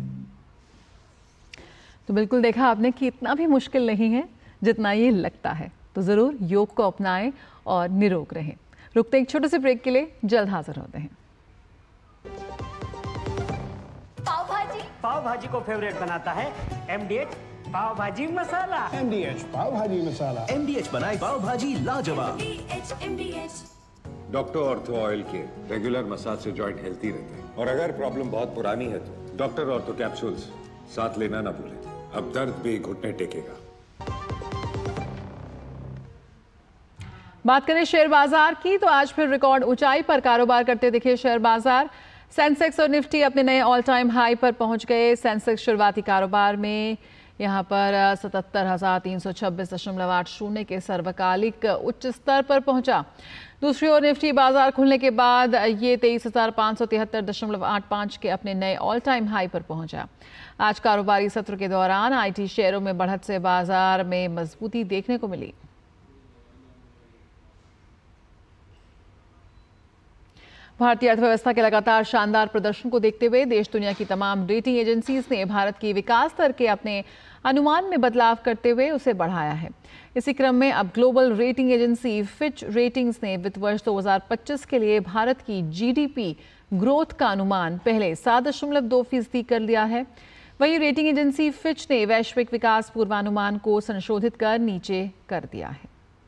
[SPEAKER 1] तो बिल्कुल देखा आपने कि इतना भी मुश्किल नहीं है जितना ये लगता है। तो जरूर योग को अपनाएं और निरोग रहें। रुकते एक छोटे से ब्रेक के लिए, जल्द हाजिर होते हैं।
[SPEAKER 8] पाव भाजी को फेवरेट बनाता है MDH पाव भाजी मसाला।
[SPEAKER 7] MDH पाव भाजी मसाला।
[SPEAKER 9] MDH बनाए पाव भाजी लाजवाब।
[SPEAKER 14] डॉक्टर ऑर्थो ऑयल के रेगुलर मसाज से जॉइंट हेल्थी रहते हैं, और अगर प्रॉब्लम बहुत पुरानी है तो डॉक्टर ऑर्थो कैप्सूल्स साथ लेना ना भूलें। अब दर्द भी घुटने टेकेगा।
[SPEAKER 1] बात करें शेयर बाजार की, तो आज फिर रिकॉर्ड ऊंचाई पर कारोबार करते दिखे शेयर बाजार। सेंसेक्स और निफ्टी अपने नए ऑल टाइम हाई पर पहुंच गए। सेंसेक्स शुरुआती कारोबार में यहां पर 77,326.80 के सर्वकालिक उच्च स्तर पर पहुंचा। दूसरी ओर निफ्टी बाजार खुलने के बाद ये 23,573.85 के अपने नए ऑल टाइम हाई पर पहुंचा। आज कारोबारी सत्र के दौरान IT शेयरों में बढ़त से बाजार में मजबूती देखने को मिली। भारतीय अर्थव्यवस्था के लगातार शानदार प्रदर्शन को देखते हुए देश दुनिया की तमाम रेटिंग एजेंसीज ने भारत की विकास दर के अपने अनुमान में बदलाव करते हुए उसे बढ़ाया है। इसी क्रम में अब global rating agency Fitch ratings ने वित्त वर्ष 2025 के लिए भारत की GDP ग्रोथ का अनुमान पहले 7.2% कर लिया है। वहीं रेटिंग एजेंसी फिच ने वैश्विक विकास पूर्वानुमान को संशोधित कर नीचे कर दिया है।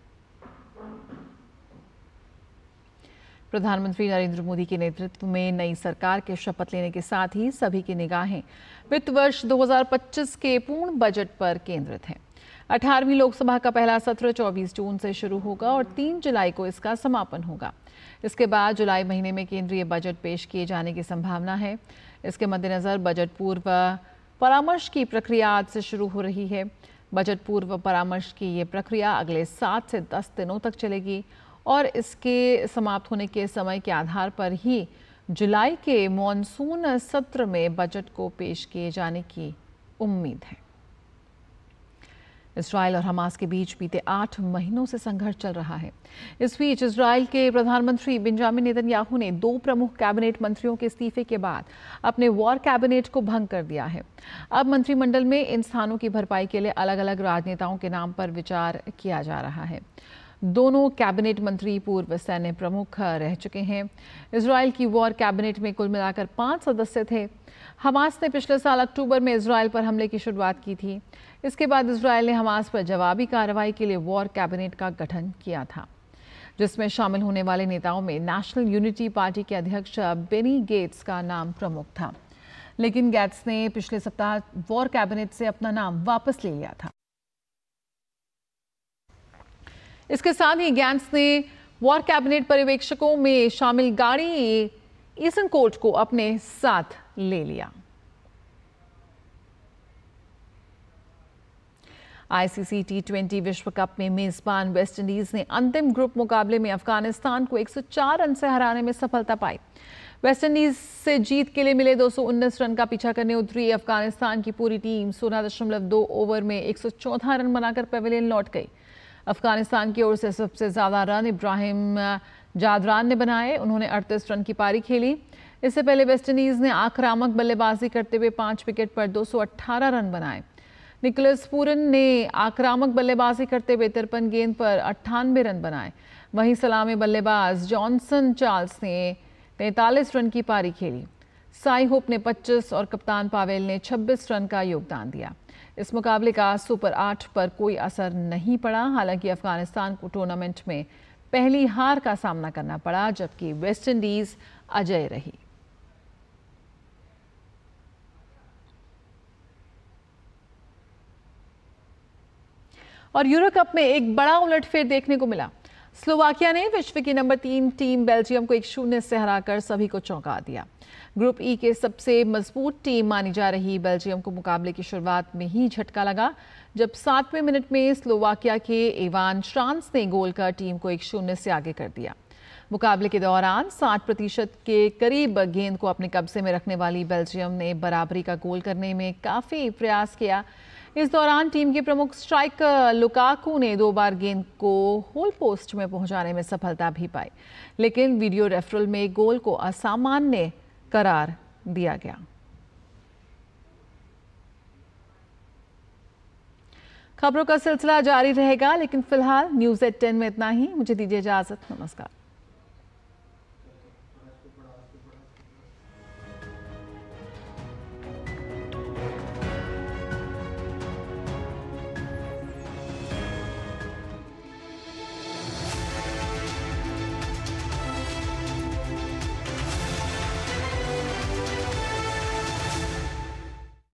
[SPEAKER 1] प्रधानमंत्री नरेंद्र मोदी के नेतृत्व में नई सरकार के शपथ लेने के साथ ही सभी की निगाहें वित्त वर्ष 2025 के पूर्ण बजट पर केंद्रित हैं। 18वीं लोकसभा का पहला सत्र 24 जून से शुरू होगा और 3 जुलाई को इसका समापन होगा। इसके बाद जुलाई महीने में केंद्रीय बजट पेश किए जाने की संभावना है। इसके मद्देनजर बजट पूर्व परामर्श की प्रक्रिया आज से शुरू हो रही है। बजट पूर्व परामर्श की ये प्रक्रिया अगले 7 से 10 दिनों तक चलेगी और इसके समाप्त होने के समय के आधार पर ही जुलाई के मॉनसून सत्र में बजट को पेश किए जाने की उम्मीद है। इजरायल और हमास के बीच बीते 8 महीनों से संघर्ष चल रहा है। इस बीच इजरायल के प्रधानमंत्री बेंजामिन नेतन्याहू ने 2 प्रमुख कैबिनेट मंत्रियों के इस्तीफे के बाद अपने वॉर कैबिनेट को भंग कर दिया है। अब मंत्रिमंडल में इन स्थानों की भरपाई के लिए अलग अलग राजनेताओं के नाम पर विचार किया जा रहा है। दोनों कैबिनेट मंत्री पूर्व सैन्य प्रमुख रह चुके हैं। इजरायल की वॉर कैबिनेट में कुल मिलाकर 5 सदस्य थे। हमास ने पिछले साल अक्टूबर में इजरायल पर हमले की शुरुआत की थी। इसके बाद इजरायल ने हमास पर जवाबी कार्रवाई के लिए वॉर कैबिनेट का गठन किया था, जिसमें शामिल होने वाले नेताओं में नेशनल यूनिटी पार्टी के अध्यक्ष बेनी गेट्स का नाम प्रमुख था। लेकिन गेट्स ने पिछले सप्ताह वॉर कैबिनेट से अपना नाम वापस ले लिया था। इसके साथ ही गैंट्स ने वॉर कैबिनेट पर्यवेक्षकों में शामिल गाड़ी ईसनकोट को अपने साथ ले लिया। ICC T20 विश्व कप में मेजबान वेस्टइंडीज ने अंतिम ग्रुप मुकाबले में अफगानिस्तान को 104 रन से हराने में सफलता पाई। वेस्टइंडीज से जीत के लिए मिले 219 रन का पीछा करने उतरी अफगानिस्तान की पूरी टीम 16.2 ओवर में 114 रन बनाकर पेविलियन लौट गई। अफगानिस्तान की ओर से सबसे ज्यादा रन इब्राहिम जादरान ने बनाए। उन्होंने 38 रन की पारी खेली। इससे पहले वेस्टइंडीज ने आक्रामक बल्लेबाजी करते हुए 5 विकेट पर 218 रन बनाए। निकोलस पूरन ने आक्रामक बल्लेबाजी करते हुए 53 गेंद पर 98 रन बनाए। वहीं सलामी बल्लेबाज जॉनसन चार्ल्स ने 43 रन की पारी खेली। साई होप ने 25 और कप्तान पावेल ने 26 रन का योगदान दिया। इस मुकाबले का सुपर 8 पर कोई असर नहीं पड़ा। हालांकि अफगानिस्तान को टूर्नामेंट में पहली हार का सामना करना पड़ा, जबकि वेस्टइंडीज अजेय रही। और यूरो कप में एक बड़ा उलटफेर देखने को मिला। स्लोवाकिया ने विश्व की नंबर 3 टीम बेल्जियम को 1-0 से हराकर सभी को चौंका दिया। ग्रुप ई के सबसे मजबूत टीम मानी जा रही बेल्जियम को मुकाबले की शुरुआत में ही झटका लगा, जब 7वें मिनट में स्लोवाकिया के इवान श्रांस ने गोल कर टीम को 1-0 से आगे कर दिया। मुकाबले के दौरान 60% के करीब गेंद को अपने कब्जे में रखने वाली बेल्जियम ने बराबरी का गोल करने में काफी प्रयास किया। इस दौरान टीम के प्रमुख स्ट्राइकर लुकाकू ने 2 बार गेंद को होल पोस्ट में पहुंचाने में सफलता भी पाई, लेकिन वीडियो रेफरल में गोल को असामान्य करार दिया गया। खबरों का सिलसिला जारी रहेगा, लेकिन फिलहाल न्यूज़ एट 10 में इतना ही। मुझे दीजिए इजाजत। नमस्कार।